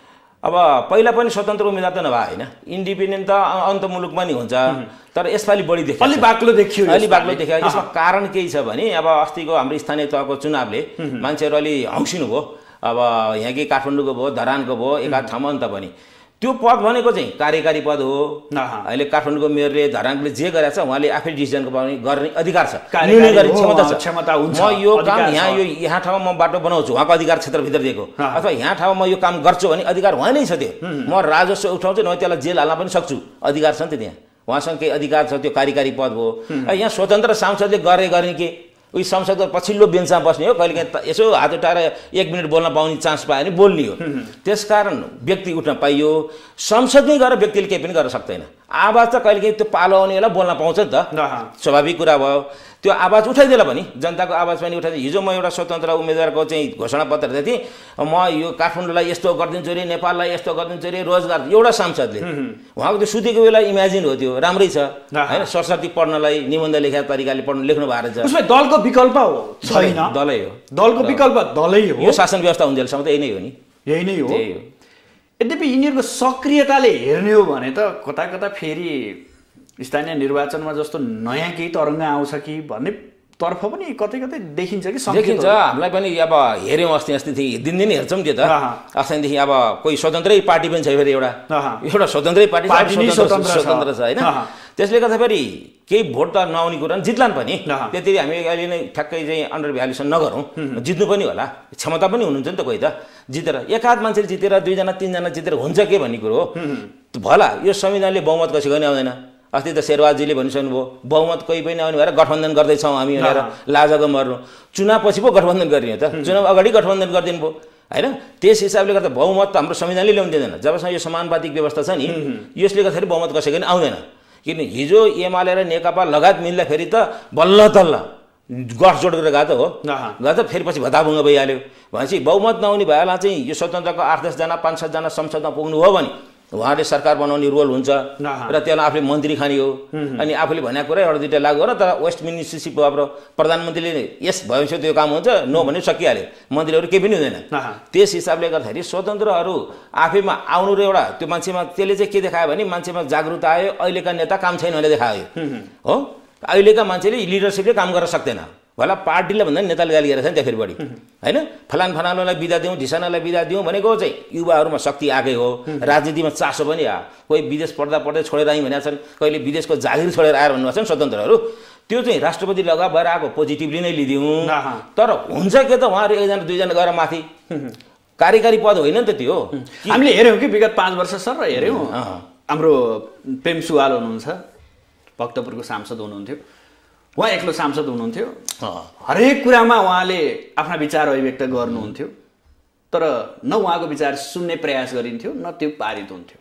अब पहिला पनि स्वतन्त्र उम्मेदवार त नभए होइन, इन्डिपेन्डेन्ट त अन्त मुलुकमा नि हुन्छ। तर यसपालि बढी देखियो, अलि बाक्लो देखियो अलि बाक्लो देखियो। यसमा कारण केही छ भने अब अस्तिको हाम्रो स्थानीय तहको चुनावले मान्छेहरू अलि हौसिनु भयो। अब यहाँ कि काठमाडौँको भयो, धरानको भयो, एकाध ठाउँमा अन्त पनि त्यो पद भनेको चाहिँ कार्यकारी पद हो। अहिले काठमाडौँको मेयरले धरानले जे गरेको छ उहाँले आफै डिसिजनको गर्ने अधिकार छ, निर्णय गर्ने क्षमता छ। म यो काम यहाँ यो यहाँ ठाउँमा म बाटो बनाउँछु उहाँको अधिकार क्षेत्रभित्र दिएको, अथवा यहाँ ठाउँमा म यो काम गर्छु भने अधिकार उहाँ नै छ। त्यो म राजस्व उठाउँछु नभए त्यसलाई जेल हाल्न पनि सक्छु, अधिकार छ नि त त्यहाँ। उहाँसँग केही अधिकार छ, त्यो कार्यकारी पद हो। यहाँ स्वतन्त्र सांसदले गरे गर्ने के उही संसदको पछिल्लो बेन्चमा बस्ने हो, कहिले काहीँ यसो हात उठाएर एक मिनट बोल्न पाउने चान्स पायो भने बोल्ने हो। त्यसकारण व्यक्ति उठ्न पाइयो। संसदमै गएर व्यक्तिले केही पनि गर्न सक्दैन। आवाज त कहिले काहीँ त्यो पालो आउनेलाई बोल्न पाउँछ नि त, स्वाभाविक कुरा भयो। त्यो आवाज उठाइदिएला पनि, जनताको आवाज पनि उठाइदिए। हिजो म एउटा स्वतन्त्र उम्मेदवारको चाहिँ घोषणापत्र दिएको थिएँ, म यो काठमाडौँलाई यस्तो गरिदिन्छु अरे, नेपाललाई यस्तो गरिदिन्छु अरे, रोजगार। एउटा सांसदले उहाँको त्यो सुतेको बेला इमेजिन हो, त्यो राम्रै छ होइन। सरस्वती पढ्नलाई निबन्ध लेखेको तरिकाले पढ्नु लेख्नु भएको रहेछ। उसमा दलको विकल्प छैन, दलै हो, दलको विकल्प दलै हो। यो शासन व्यवस्था हुन्जेलसम्म त यही नै हो नि, यही नै हो, यही हो। यद्यपि यिनीहरूको सक्रियताले हेर्ने हो भने त कता कता फेरि स्थानीय निर्वाचनमा जस्तो नयाँ केही तरङ्ग आउँछ कि भन्ने तर्फ पनि कतै कतै देखिन्छ कि देखिन्छ। हामीलाई पनि अब हेऱ्यौँ अस्ति अस्तिदेखि दिनदिन हेर्छौँ त्यो त। अस्तिदेखि अब कोही स्वतन्त्रै पार्टी पनि छ फेरि, एउटा एउटा स्वतन्त्रै पार्टी स्वतन्त्र छ होइन। त्यसले गर्दा फेरि केही भोट त नआउने कुरा जित्ला पनि। त्यति हामी अहिले नै ठ्याक्कै चाहिँ अन्डर भ्यालुएसन नगरौँ, जित्नु पनि होला, क्षमता पनि हुनुहुन्छ नि त कोही त। जितेर एकाध मान्छेले जितेर दुईजना तिनजना जितेर हुन्छ के भन्ने कुरो हो भला। यो संविधानले बहुमत कसैको पनि आउँदैन। अस्ति त शेरबहादुरजीले भनिसक्नुभयो बहुमत कोही पनि आउने भएर गठबन्धन गर्दैछौँ हामी भनेर लाजको मर्नु। चुनाव पछि पो गठबन्धन गर्ने हो त, चुनाव अगाडि गठबन्धन गरिदिनु भयो होइन। त्यस हिसाबले गर्दा बहुमत त हाम्रो संविधानले ल्याउनु दिँदैन। जबसम्म यो समानुपातिक व्यवस्था छ नि, यसले गर्दाखेरि बहुमत कसैको पनि आउँदैन। किन हिजो एमाले र नेकपा लगायत मिल्दाखेरि त बल्ल तल्ल गठजोड गरेर गएको त हो गएको त फेरि पछि भताभुङ्ग भइहाल्यो भनेपछि बहुमत नहुने भएला चाहिँ यो स्वतन्त्रको आठ दसजना पाँच सातजना संसदमा पुग्नु हो भने उहाँले सरकार बनाउने रोल हुन्छ र त्यसलाई आफूले मन्त्री खाने हो अनि आफूले भनेको कुरा एउटा दुईवटा लागु गर तर वेस्ट मिनिस्टरसिप हाम्रो प्रधानमन्त्रीले यस भएपछि त्यो काम हुन्छ नो भने सकिहाल्यो मन्त्रीहरू केही पनि हुँदैन त्यस हिसाबले गर्दाखेरि स्वतन्त्रहरू आफैमा आउनु र एउटा त्यो मान्छेमा त्यसले चाहिँ के देखायो भने मान्छेमा जागरुकता आयो अहिलेका नेता काम छैन भने देखायो हो अहिलेका मान्छेले लिडरसिपले काम गर्न सक्दैन होला पार्टीले भन्दा नेताले गाली गरेको छ नि त्यहाँ फेरि बढी होइन फलान फलानोलाई बिदा दिउँ ढिसानालाई बिदा दिउँ भनेको चाहिँ युवाहरूमा शक्ति आएकै हो राजनीतिमा चासो पनि आयो कोही विदेश पढ्दा पढ्दै छोडेर आइ भनेका छन् कहिले विदेशको जागिर छोडेर आएर भन्नुभएको छ नि स्वतन्त्रहरू त्यो चाहिँ राष्ट्रपति लगाएर भएर आएको पोजिटिभली नै लिदिउँ तर हुन्छ के त उहाँहरू एकजना दुईजना गएर माथि कार्यकारी पद होइन नि त त्यो हामीले हेऱ्यौँ कि विगत पाँच वर्ष सर हेऱ्यौँ हाम्रो प्रेम सुवाल हुनुहुन्छ भक्तपुरको सांसद हुनुहुन्थ्यो उहाँ एक्लो सांसद हुनुहुन्थ्यो हरेक कुरामा उहाँले आफ्ना विचार अभिव्यक्त गर्नुहुन्थ्यो तर न उहाँको विचार सुन्ने प्रयास गरिन्थ्यो न त्यो पारित हुन्थ्यो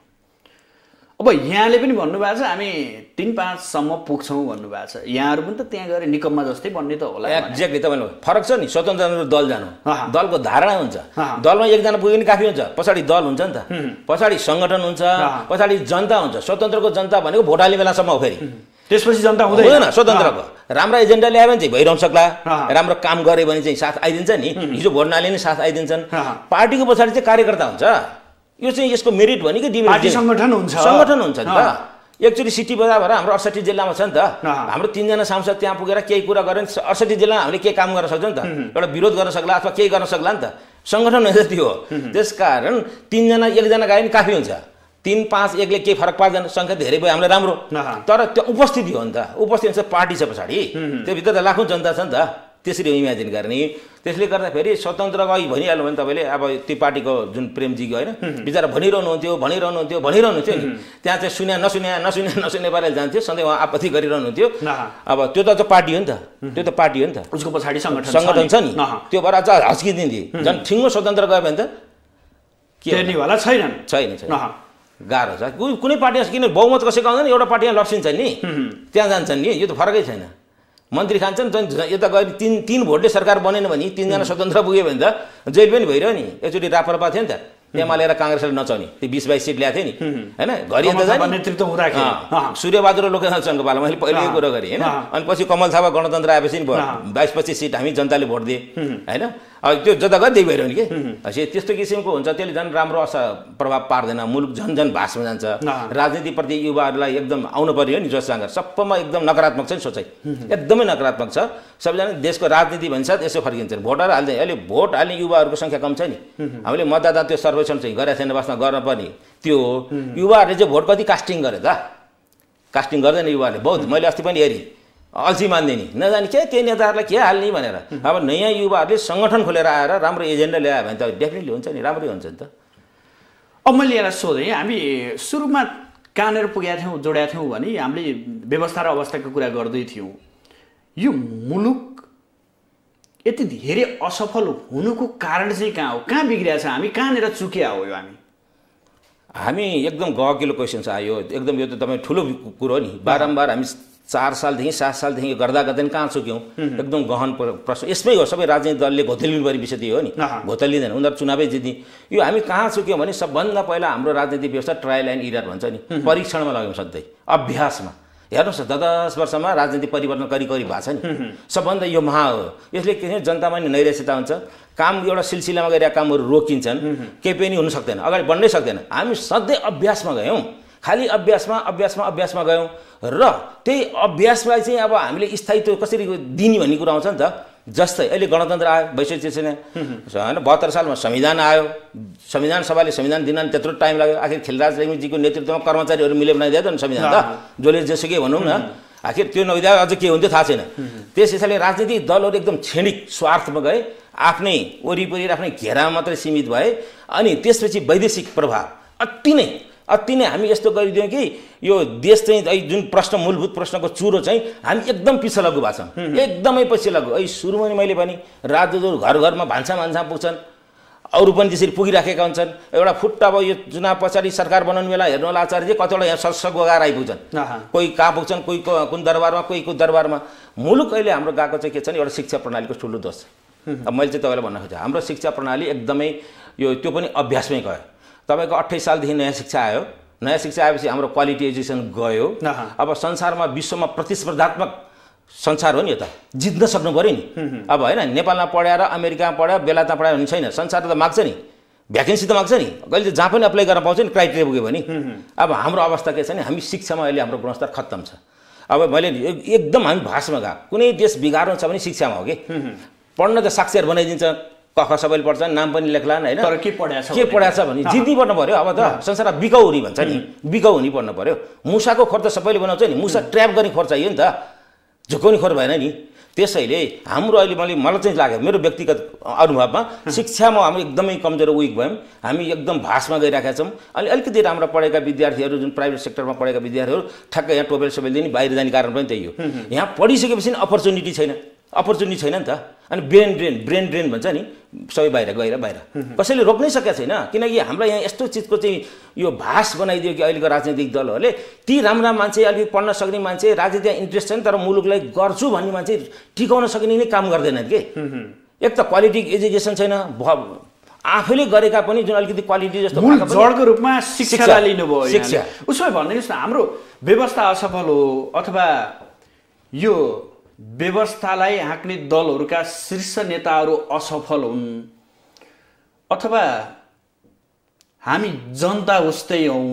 अब यहाँले पनि भन्नुभएको छ हामी तीन पाँचसम्म पुग्छौँ भन्नुभएको छ यहाँहरू पनि त त्यहाँ गएर निकममा जस्तै भन्ने त होला एक्ज्याक्टली तपाईँले फरक छ नि स्वतन्त्र दल जानु दलको धारणा हुन्छ दलमा एकजना पुग्यो भने काफी हुन्छ पछाडि दल हुन्छ नि त पछाडि सङ्गठन हुन्छ पछाडि जनता हुन्छ स्वतन्त्रको जनता भनेको भोट हाल्ने बेलासम्म हो फेरि त्यसपछि जनता हुँदैन स्वतन्त्रको राम्रो एजेन्डा ल्यायो भने चाहिँ भइरहन सक्ला राम्रो काम गरे भने चाहिँ साथ आइदिन्छ नि हिजो भोट नहाले नि साथ आइदिन्छन् पार्टीको पछाडि चाहिँ कार्यकर्ता हुन्छ यो चाहिँ यसको मेरिट भनेको पार्टी सङ्गठन हुन्छ सङ्गठन हुन्छ नि त एकचोटि सिटी बजार भएर हाम्रो अडसठी जिल्लामा छ नि त हाम्रो तिनजना सांसद त्यहाँ पुगेर केही कुरा गरे भने अडसठी जिल्लामा हामीले केही काम गर्न सक्छ नि त एउटा विरोध गर्न सक्ला अथवा केही गर्न सक्ला नि त सङ्गठन हुन्छ त्यो हो त्यसकारण तिनजना एकजना गयो भने काफी हुन्छ तीन पाँच एकले केही फरक पार्दैन सङ्ख्या धेरै भयो हामीलाई राम्रो तर त्यो उपस्थिति हो नि त उपस्थिति हुन्छ पार्टी छ पछाडि त्योभित्र त लाखौँ जनता छ नि त त्यसरी इमेजिन गर्ने त्यसले गर्दाखेरि स्वतन्त्रको अघि भनिहाल्नु भने तपाईँले अब त्यो पार्टीको जुन प्रेमजीको होइन बिचरा भनिरहनुहुन्थ्यो भनिरहनुहुन्थ्यो भनिरहनुहुन्थ्यो नि त्यहाँ चाहिँ सुन्या नसुन्या नसुन्या नसुन्ने पारेर जान्थ्यो सधैँ उहाँ आपत्ति गरिरहनुहुन्थ्यो अब त्यो त पार्टी हो नि त त्यो त पार्टी हो नि त उसको पछाडि सङ्गठन सङ्गठन छ नि त्यो भएर अझ हस्किदिन्थे झन् ठिङ्गो स्वतन्त्र गयो भने त के वाला छैन छैन छैन गाह्रो छ कुनै पार्टी किन बहुमत कसैको आउँदैन एउटा पार्टीमा लप्सिन्छ नि त्यहाँ जान्छन् नि यो त फरकै छैन मन्त्री खान्छन् यता गएर तिन तिन भोटले सरकार बनेन भने तिनजना स्वतन्त्र पुग्यो भने त जेल पनि भइरह्यो नि एकचोटि रापरपा थियो नि त एमाले र काङ्ग्रेसले नचाउने त्यो बिस बाइस सिट ल्याएको थियो नि होइन घरि यता नेतृत्व सूर्यबहादुर लोकसङ्घको पालामा मैले पहिल्यै कुरो गरेँ होइन अनि पछि कमल थापा गणतन्त्र आएपछि नि भयो बाइस पच्चिस सिट हामी जनताले भोट दिए होइन अब त्यो जता गएर त्यही भइरह्यो नि कि त्यस्तो किसिमको हुन्छ त्यसले झन् राम्रो असर प्रभाव पार्दैन मुलुक झन् झन् भाषमा जान्छ राजनीतिप्रति युवाहरूलाई एकदम आउनु पर्यो नि जोसँग सबैमा एकदम नकारात्मक छ नि सोचाइ एकदमै नकारात्मक छ सबैजना देशको राजनीति भन्छ यसो फर्किन्छन् भोटर हाल्दै अहिले भोट हाल्ने युवाहरूको सङ्ख्या कम छ नि हामीले मतदाता त्यो सर्वेक्षण चाहिँ गरेका छैन वास्तवमा गर्न पर्ने त्यो युवाहरूले चाहिँ भोट कति कास्टिङ गरे त कास्टिङ गर्दैन युवाहरूले बहुत मैले अस्ति पनि हेरेँ अल्छी मान्ने नि नजाने के त्यही नेताहरूलाई के हाल्ने भनेर अब नयाँ युवाहरूले सङ्गठन खोलेर आएर राम्रो एजेन्डा ल्यायो भने त डेफिनेटली हुन्छ नि राम्रै हुन्छ नि त अब मैले यसलाई सोधेँ हामी सुरुमा कहाँनिर पुगेका थियौँ जोडेका थियौँ भने हामीले व्यवस्था र अवस्थाको कुरा गर्दै थियौँ यो मुलुक यति धेरै असफल हुनुको कारण चाहिँ कहाँ हो कहाँ बिग्रिया छ हामी कहाँनिर चुकिया हो यो हामी हामी एकदम गहकिलो क्वेसन्स आयो एकदम यो त तपाईँ ठुलो कुरो नि बारम्बार हामी चार सालदेखि सात सालदेखि गर्दा गर्दै कहाँ चुक्यौँ एकदम गहन प्रश्न यसमै हो सबै राजनीतिक दलले घोतलिनुपर्ने विषय त्यही हो नि घोतलिँदैन उनीहरू चुनावै जित्ने यो हामी कहाँ चुक्यौँ भने सबभन्दा पहिला हाम्रो राजनीतिक व्यवस्था ट्रायल एन्ड इरर भन्छ नि परीक्षणमा लाग्यौँ सधैँ अभ्यासमा हेर्नुहोस् न दस वर्षमा राजनीति परिवर्तन करिब करिब भएको छ नि सबभन्दा यो महा हो यसले के छ जनतामा नि नैराश्यता हुन्छ काम एउटा सिलसिलामा गरिरहेका कामहरू रोकिन्छन् केही पनि हुन सक्दैन अगाडि बढ्नै सक्दैन हामी सधैँ अभ्यासमा गयौँ खालि अभ्यासमा अभ्यासमा अभ्यासमा गयौँ र त्यही अभ्यासलाई चाहिँ अब हामीले स्थायित्व कसरी दिने भन्ने कुरा आउँछ नि त जस्तै अहिले गणतन्त्र आयो भइसकेपछि छैन होइन बहत्तर सालमा संविधान आयो संविधान सभाले संविधान दिन त्यत्रो टाइम लाग्यो आखिर खिलराज रेग्मीजीको नेतृत्वमा कर्मचारीहरू मिले बनाइदियो नि संविधान त जसले जेसुकै भनौँ न आखिर त्यो नहुँदा अझ के हुन्थ्यो थाहा छैन त्यस हिसाबले राजनीतिक दलहरू एकदम क्षणिक स्वार्थमा गए आफ्नै वरिपरि आफ्नै घेरामा मात्रै सीमित भए अनि त्यसपछि वैदेशिक प्रभाव अति नै अति नै हामी यस्तो गरिदियौँ कि यो देश चाहिँ जुन प्रश्न मूलभूत प्रश्नको चुरो चाहिँ हामी एकदम पछि लागु भएको छौँ एकदमै पछि लागु है सुरुमा नि मैले पनि राजदूतहरू घर घरमा भान्सा भान्सा पुग्छन् अरू पनि त्यसरी पुगिराखेका हुन्छन्। एउटा फुट अब यो चुनाव पछाडि सरकार बनाउने बेला हेर्नु होला आचार्यजी कतिवटा यहाँ सरसग गएर आइपुग्छन्, कोही कहाँ पुग्छन्, कोही कुन दरबारमा, कोही कुन दरबारमा। मुलुक अहिले हाम्रो गएको चाहिँ के छ नि, एउटा शिक्षा प्रणालीको ठुलो दोष छ। अब मैले चाहिँ तपाईँलाई भन्न खोजेँ हाम्रो शिक्षा प्रणाली एकदमै यो त्यो पनि अभ्यासमै गयो। तपाईँको अट्ठाइस सालदेखि नयाँ शिक्षा आयो, नयाँ शिक्षा आएपछि हाम्रो क्वालिटी एजुकेसन गयो। अब संसारमा विश्वमा प्रतिस्पर्धात्मक संसार हो नि, यो त जित्न सक्नु पऱ्यो नि। अब होइन नेपालमा पढाएर अमेरिकामा पढायो बेलायतमा पढायो भने छैन, संसार त माग्छ नि, भ्याकेन्सी त माग्छ नि, कहिले जहाँ पनि अप्लाई गर्न पाउँछ नि क्राइटेरिया पुग्यो भने। अब हाम्रो अवस्था के छ नि, हामी शिक्षामा अहिले हाम्रो गुणस्तर खत्तम छ। अब मैले एकदम हामी भाषमा गएको, कुनै देश बिगार्नु छ भने शिक्षामा हो कि। पढ्न त साक्षर बनाइदिन्छ, कख सबैले पढ्छन्, नाम पनि लेख्लान् होइन, तर के पढाएको छ के पढाएको छ भने जिद्दी पढ्नु पऱ्यो। अब त संसारमा बिकाउ हुने भन्छ नि, बिकाउ हुने पढ्नु पऱ्यो। मुसाको खोर त सबैले बनाउँछ नि, मुसा ट्र्याप गर्ने खोर चाहियो नि त, झुकाउने खोर भएन नि। त्यसैले हाम्रो अहिले मैले मलाई चाहिँ लाग्यो मेरो व्यक्तिगत अनुभवमा शिक्षामा हामी एकदमै कमजोर विक भयौँ, हामी एकदम भाषमा गइरहेका छौँ। अनि अलिकति राम्रो पढेका विद्यार्थीहरू जुन प्राइभेट सेक्टरमा पढेका विद्यार्थीहरू ठ्याक्कै यहाँ टोपेल सोपेलदेखि बाहिर जाने कारण पनि त्यही हो। यहाँ पढिसकेपछि अपर्च्युनिटी छैन, अपर्च्युनिटी छैन नि त। अनि ब्रेन ड्रेन ब्रेन ड्रेन भन्छ नि, सबै बाहिर गएर बाहिर कसैले रोक्नै सकेको छैन। किनकि हामीलाई यहाँ यस्तो चिजको चाहिँ यो भाष बनाइदियो कि अहिलेको राजनैतिक दलहरूले ती राम्रा मान्छे, अलिकति पढ्न सक्ने मान्छे, राजनीतिमा इन्ट्रेस्ट छैन तर मुलुकलाई गर्छु भन्ने मान्छे टिकाउन सक्ने नै काम गर्दैनन् कि। एक त क्वालिटी एजुकेसन छैन, आफैले गरेका पनि जुन अलिकति क्वालिटी जस्तो जडको रूपमा शिक्षालाई लिनुभयो शिक्षा। उसमा भनिदिनुहोस् न, हाम्रो व्यवस्था असफल हो अथवा यो व्यवस्थालाई हाँक्ने दलहरूका शीर्ष नेताहरू असफल हुन् अथवा हामी जनता उस्तै हौँ,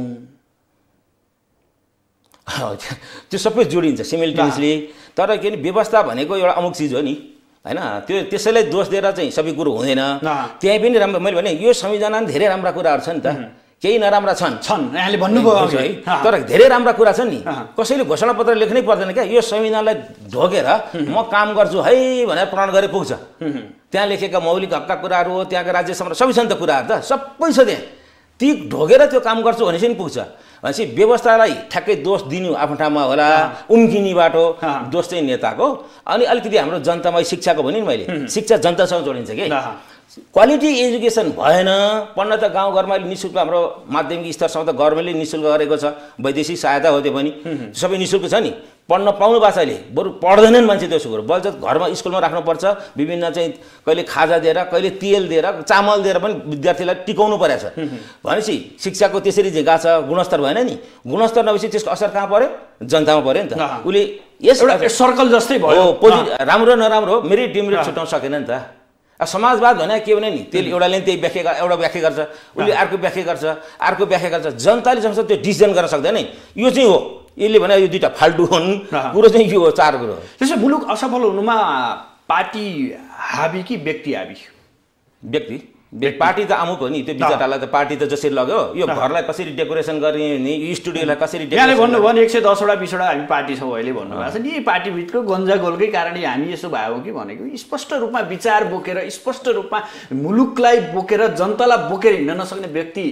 त्यो सबै जोडिन्छ सिमिल्टेनियसली। तर के नि व्यवस्था भनेको एउटा अमुक चिज हो नि होइन, त्यो त्यसैलाई दोष दिएर चाहिँ सबै कुरो हुँदैन। त्यहीँ पनि राम्रो, मैले भने यो संविधानमा धेरै राम्रा कुराहरू छन् त, केही नराम्रा छन् छन् यहाँले भन्नुभयो है, तर धेरै राम्रा कुरा छन् नि। कसैले घोषणा पत्र लेख्नै पर्दैन क्या, यो संविधानलाई ढोकेर म काम गर्छु है भनेर प्रण गरे पुग्छ। त्यहाँ लेखेका मौलिक हकका कुराहरू हो, त्यहाँका राज्य सम्बन्ध सबै छन् त कुराहरू त सबै छ त्यहाँ, ती ढोकेर त्यो काम गर्छु भनेपछि नि पुग्छ। भनेपछि व्यवस्थालाई ठ्याक्कै दोष दिनु आफ्नो ठाउँमा होला, उम्किने बाटो दोष चाहिँ नेताको। अनि अलिकति हाम्रो जनतामा शिक्षाको भने नि मैले, शिक्षा जनतासँग जोडिन्छ कि। क्वालिटी एजुकेसन भएन, पढ्न त गाउँघरमा नि शुल्क हाम्रो माध्यमिक स्तरसम्म त गभर्मेन्टले नि शुल्क गरेको छ, वैदेशिक सहायता हो त्यो पनि सबै नि शुल्क छ नि। पढ्न पाउनु भएको छैले, बरु पढ्दैनन् मान्छे त्यसो कुरो, बल्छ घरमा स्कुलमा राख्नुपर्छ, विभिन्न चाहिँ कहिले खाजा दिएर कहिले तेल दिएर चामल दिएर पनि विद्यार्थीलाई टिकाउनु परेको छ। भनेपछि शिक्षाको त्यसरी चाहिँ गएको छ, गुणस्तर भएन नि। गुणस्तर नभएपछि त्यसको असर कहाँ पर्यो, जनतामा पर्यो नि त। उसले यस सर्कल जस्तै भयो, राम्रो नराम्रो मेरिट डिमेरिट छुटाउन सकेन नि त। समाजवाद भने के भने नि, त्यसले एउटाले त्यही व्याख्या एउटा व्याख्या गर्छ, उसले अर्को व्याख्या गर्छ, अर्को व्याख्या गर्छ, जनताले जस्तो त्यो डिसिजन गर्न सक्दैन। यो चाहिँ हो, यसले भने यो दुईवटा फाल्टु हुन्, कुरो चाहिँ यो हो, चार कुरो। त्यसो मुलुक असफल हुनुमा पार्टी हाबी कि व्यक्ति हाबी? व्यक्ति। पार्टी त अमुक हो नि, त्यो बिचरालाई त पार्टी त जसरी लग्यो, यो घरलाई कसरी डेकोरेसन गर्ने नि, स्टुडियोलाई कसरी यहाँले भन्नुभयो नि एक सय दसवटा बिसवटा हामी पार्टी छौँ अहिले भन्नुभएको छ नि, पार्टीभित्रको गन्जागोलकै कारणले हामी यसो भयो कि भनेको स्पष्ट रूपमा विचार बोकेर, स्पष्ट रूपमा मुलुकलाई बोकेर, जनतालाई बोकेर हिँड्न नसक्ने व्यक्ति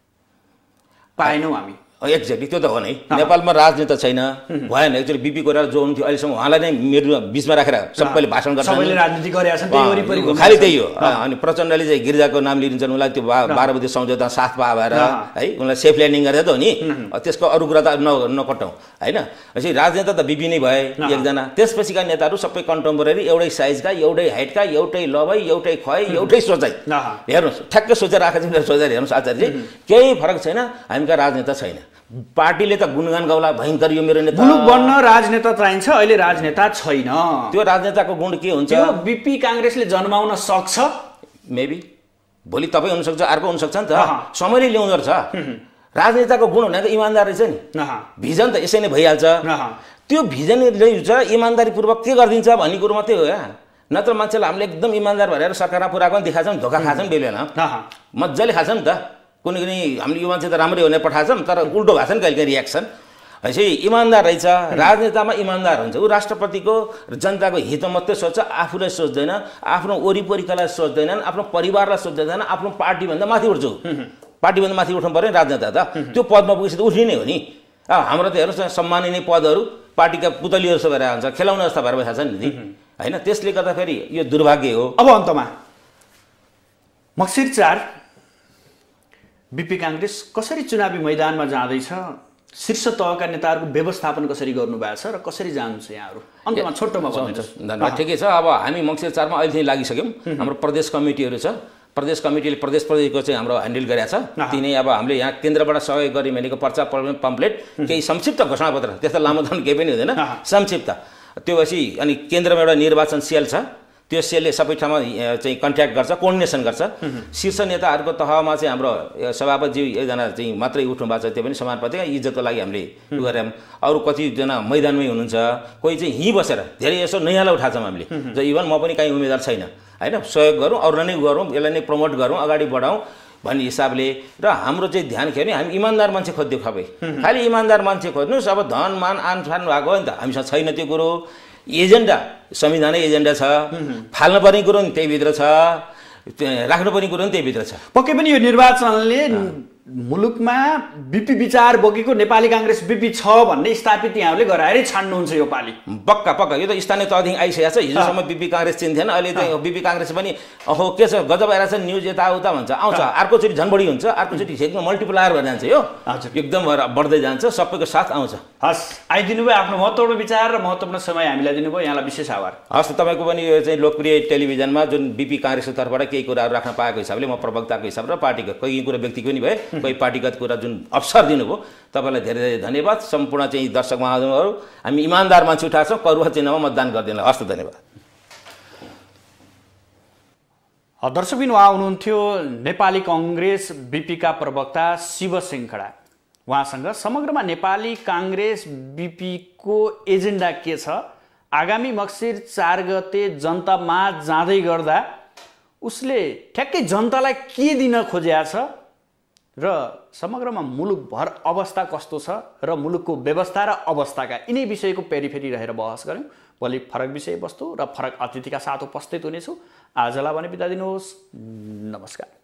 पाएनौँ हामी। एक्ज्याक्टली त्यो त हो नै। नेपालमा राजनेता छैन, भएन। एक्चुअली बिपी कोइराला जो हुन्थ्यो अहिलेसम्म उहाँलाई नै मेरो बिचमा राखेर सबैले भाषण गर्छन्, सबैले राजनीति गरेका छन्, त्यही वरिपरि खालि त्यही हो। अनि प्रचण्डले चाहिँ गिरिजाको नाम लिन्छन्, उनलाई त्यो बाह्र बुद्धि सम्झौता साथ पाएर है उनलाई सेफ ल्यान्डिङ गरेर त हो नि। त्यसको अरू कुरा त न नकटाउँ होइन। यसरी राजनेता त बिपी नै भए एकजना, त्यसपछिका नेताहरू सबै कन्टेम्पोरेरी, एउटै साइजका, एउटै हाइटका, एउटै लवाई, एउटै खुवाई, एउटै सोचाइ। हेर्नुहोस् ठ्याक्कै सोचेर राखेको छ, सोचेर हेर्नुहोस् आचार्यजी, केही फरक छैन। हामीका राजनेता छैन, पार्टीले त गुणगान गाउला भयङ्कर यो मेरो नेता। मुलुक बन्न राजनेता चाहिन्छ, अहिले राजनेता छैन। त्यो राजनेताको गुण के हुन्छ? त्यो बिपी काङ्ग्रेसले जन्माउन सक्छ, मेबी भोलि तपाईँ हुनसक्छ, अर्को हुनसक्छ नि त, समयले ल्याउँदो रहेछ। राजनेताको गुण हुने त इमान्दार रहेछ नि, भिजन त यसै नै भइहाल्छ। त्यो भिजन ल्याउँछ, इमान्दारीपूर्वक के गरिदिन्छ भन्ने कुरो मात्रै हो यहाँ। नत्र मान्छेलाई हामीले एकदम इमान्दार भएर सरकारमा पुऱ्याएको पनि देखाएको छौँ, धोका खान्छौँ बेला मजाले खान्छौँ नि त। कुनै कुनै हामीले यो मान्छे त राम्रै भनेर पठाएछौँ, तर उल्टो भएको छ नि कहिले काहीँ रियाक्सन। यसै इमान्दार रहेछ, राजनेतामा इमान्दार हुन्छ ऊ। राष्ट्रपतिको जनताको हित मात्रै सोच्छ, आफूलाई सोच्दैन, आफ्नो वरिपरिकालाई सोच्दैनन्, आफ्नो परिवारलाई सोच्दैन, आफ्नो पार्टीभन्दा माथि उठ्छु, पार्टीभन्दा माथि उठ्नु पऱ्यो नि राजनेता त। त्यो पदमा पुगेपछि त उठ्ने नै हो नि। अब हाम्रो त हेर्नुहोस् सम्माननीय पदहरू पार्टीका पुतलीहरू जस्तो भएर हुन्छ, खेलाउने जस्तो भएर बसेको छ नि होइन। त्यसले गर्दाखेरि यो दुर्भाग्य हो। अब अन्तमा मक्सिर चार बीपी काङ्ग्रेस कसरी चुनावी मैदानमा जाँदैछ, शीर्ष तहका नेताहरूको व्यवस्थापन कसरी गर्नुभएको छ र कसरी जानुहुन्छ यहाँहरू? अन्तमा छोटोमा भन्नुहोस्। धन्यवाद। ठिकै छ। अब हामी मक्सिर चारमा अहिलेदेखि लागिसक्यौँ। हाम्रो प्रदेश कमिटीहरू छ, प्रदेश कमिटीले प्रदेश प्रदेशको चाहिँ हाम्रो ह्यान्डल गरेको छ। तिनै अब हामीले यहाँ केन्द्रबाट सहयोग गऱ्यौँ भनेको पर्चा पम्पलेट केही संक्षिप्त घोषणापत्र, त्यस्तो लामो धन केही पनि हुँदैन, संक्षिप्त त्यो पछि अनि केन्द्रमा एउटा निर्वाचन सेल छ, त्यो सेलले सबै ठाउँमा चाहिँ कन्ट्याक्ट गर्छ, कोअर्डिनेसन गर्छ। शीर्ष नेताहरूको तहमा चाहिँ हाम्रो सभापतिज्यू एकजना चाहिँ मात्रै उठ्नु भएको छ, त्यो पनि समानुपातिक इज्जतको लागि हामीले उयो गरेर। अरू कतिजना मैदानमै हुनुहुन्छ, कोही चाहिँ यहीँ बसेर धेरै यसो नयाँलाई उठाएको छौँ हामीले, ज इभन म पनि कहीँ उम्मेदवार छैन होइन, सहयोग गरौँ, अरूलाई नै गरौँ, यसलाई नै प्रमोट गरौँ, अगाडि बढाउँ भन्ने हिसाबले। र हाम्रो चाहिँ ध्यान के भने हामी इमान्दार मान्छे खोज्दै खबै, खालि इमान्दार मान्छे खोज्नुहोस्। अब धन मान आन फान भएको हो नि त, हामीसँग छैन त्यो कुरो। एजेन्डा संविधानै एजेन्डा छ, फाल्नुपर्ने कुरो नि त्यहीभित्र छ, राख्नुपर्ने कुरो नि त्यहीभित्र छ। पक्कै पनि यो निर्वाचनले मुलुकमा बीपी विचार बोकेको नेपाली काङ्ग्रेस बीपी छ भन्ने स्थापित यहाँहरूले गराएरै छाड्नुहुन्छ यो पालि। पक्का पक्का यो त स्थानीय तहदेखि आइसकेको छ। हिजोसम्म बीपी काङ्ग्रेस चिन्थेन, अहिले त बीपी काङ्ग्रेस पनि अहो के छ गजब आइरहेको छ, न्युज यताउता भन्छ, आउँछ, अर्कोचोटि झन् बढी हुन्छ, अर्कोचोटि एकदम मल्टिप्लायर भएर जान्छ, यो एकदम बढ्दै जान्छ, सबैको साथ आउँछ। हस्, आइदिनु भयो, आफ्नो महत्त्वपूर्ण विचार र महत्त्वपूर्ण समय हामीलाई दिनुभयो, यहाँलाई विशेष आभार। हस्, तपाईँको पनि यो चाहिँ लोकप्रिय टेलिभिजनमा जुन बीपी काङ्ग्रेसको तर्फबाट केही कुराहरू राख्न पाएको हिसाबले म प्रवक्ताको हिसाबले र पार्टीको कोही कुरा व्यक्तिको पनि भए, कोही पार्टीगत कुरा जुन अवसर दिनुभयो तपाईँलाई धेरै धेरै धन्यवाद। सम्पूर्ण चाहिँ दर्शक महानुभावहरू, हामी इमान्दार मान्छे उठाएको छौँ, करुवा चिन्हमा मतदान गरिदिनु। हस् त, धन्यवाद। दर्शकबिन उहाँ हुनुहुन्थ्यो नेपाली कङ्ग्रेस बीपीका प्रवक्ता शिव सिंह खडा। उहाँसँग समग्रमा नेपाली काङ्ग्रेस बीपीको एजेन्डा के छ, आगामी मक्सिर चार गते जनतामा जाँदै गर्दा उसले ठ्याक्कै जनतालाई के दिन खोजेको छ र समग्रमा मुलुकभर अवस्था कस्तो छ र मुलुकको व्यवस्था र अवस्थाका यिनै विषयको पेरिफेरी रहेर बहस गऱ्यौँ। भोलि फरक विषयवस्तु र फरक अतिथिका साथ उपस्थित हुनेछु। आजलाई भने बिदा दिनुहोस्, नमस्कार।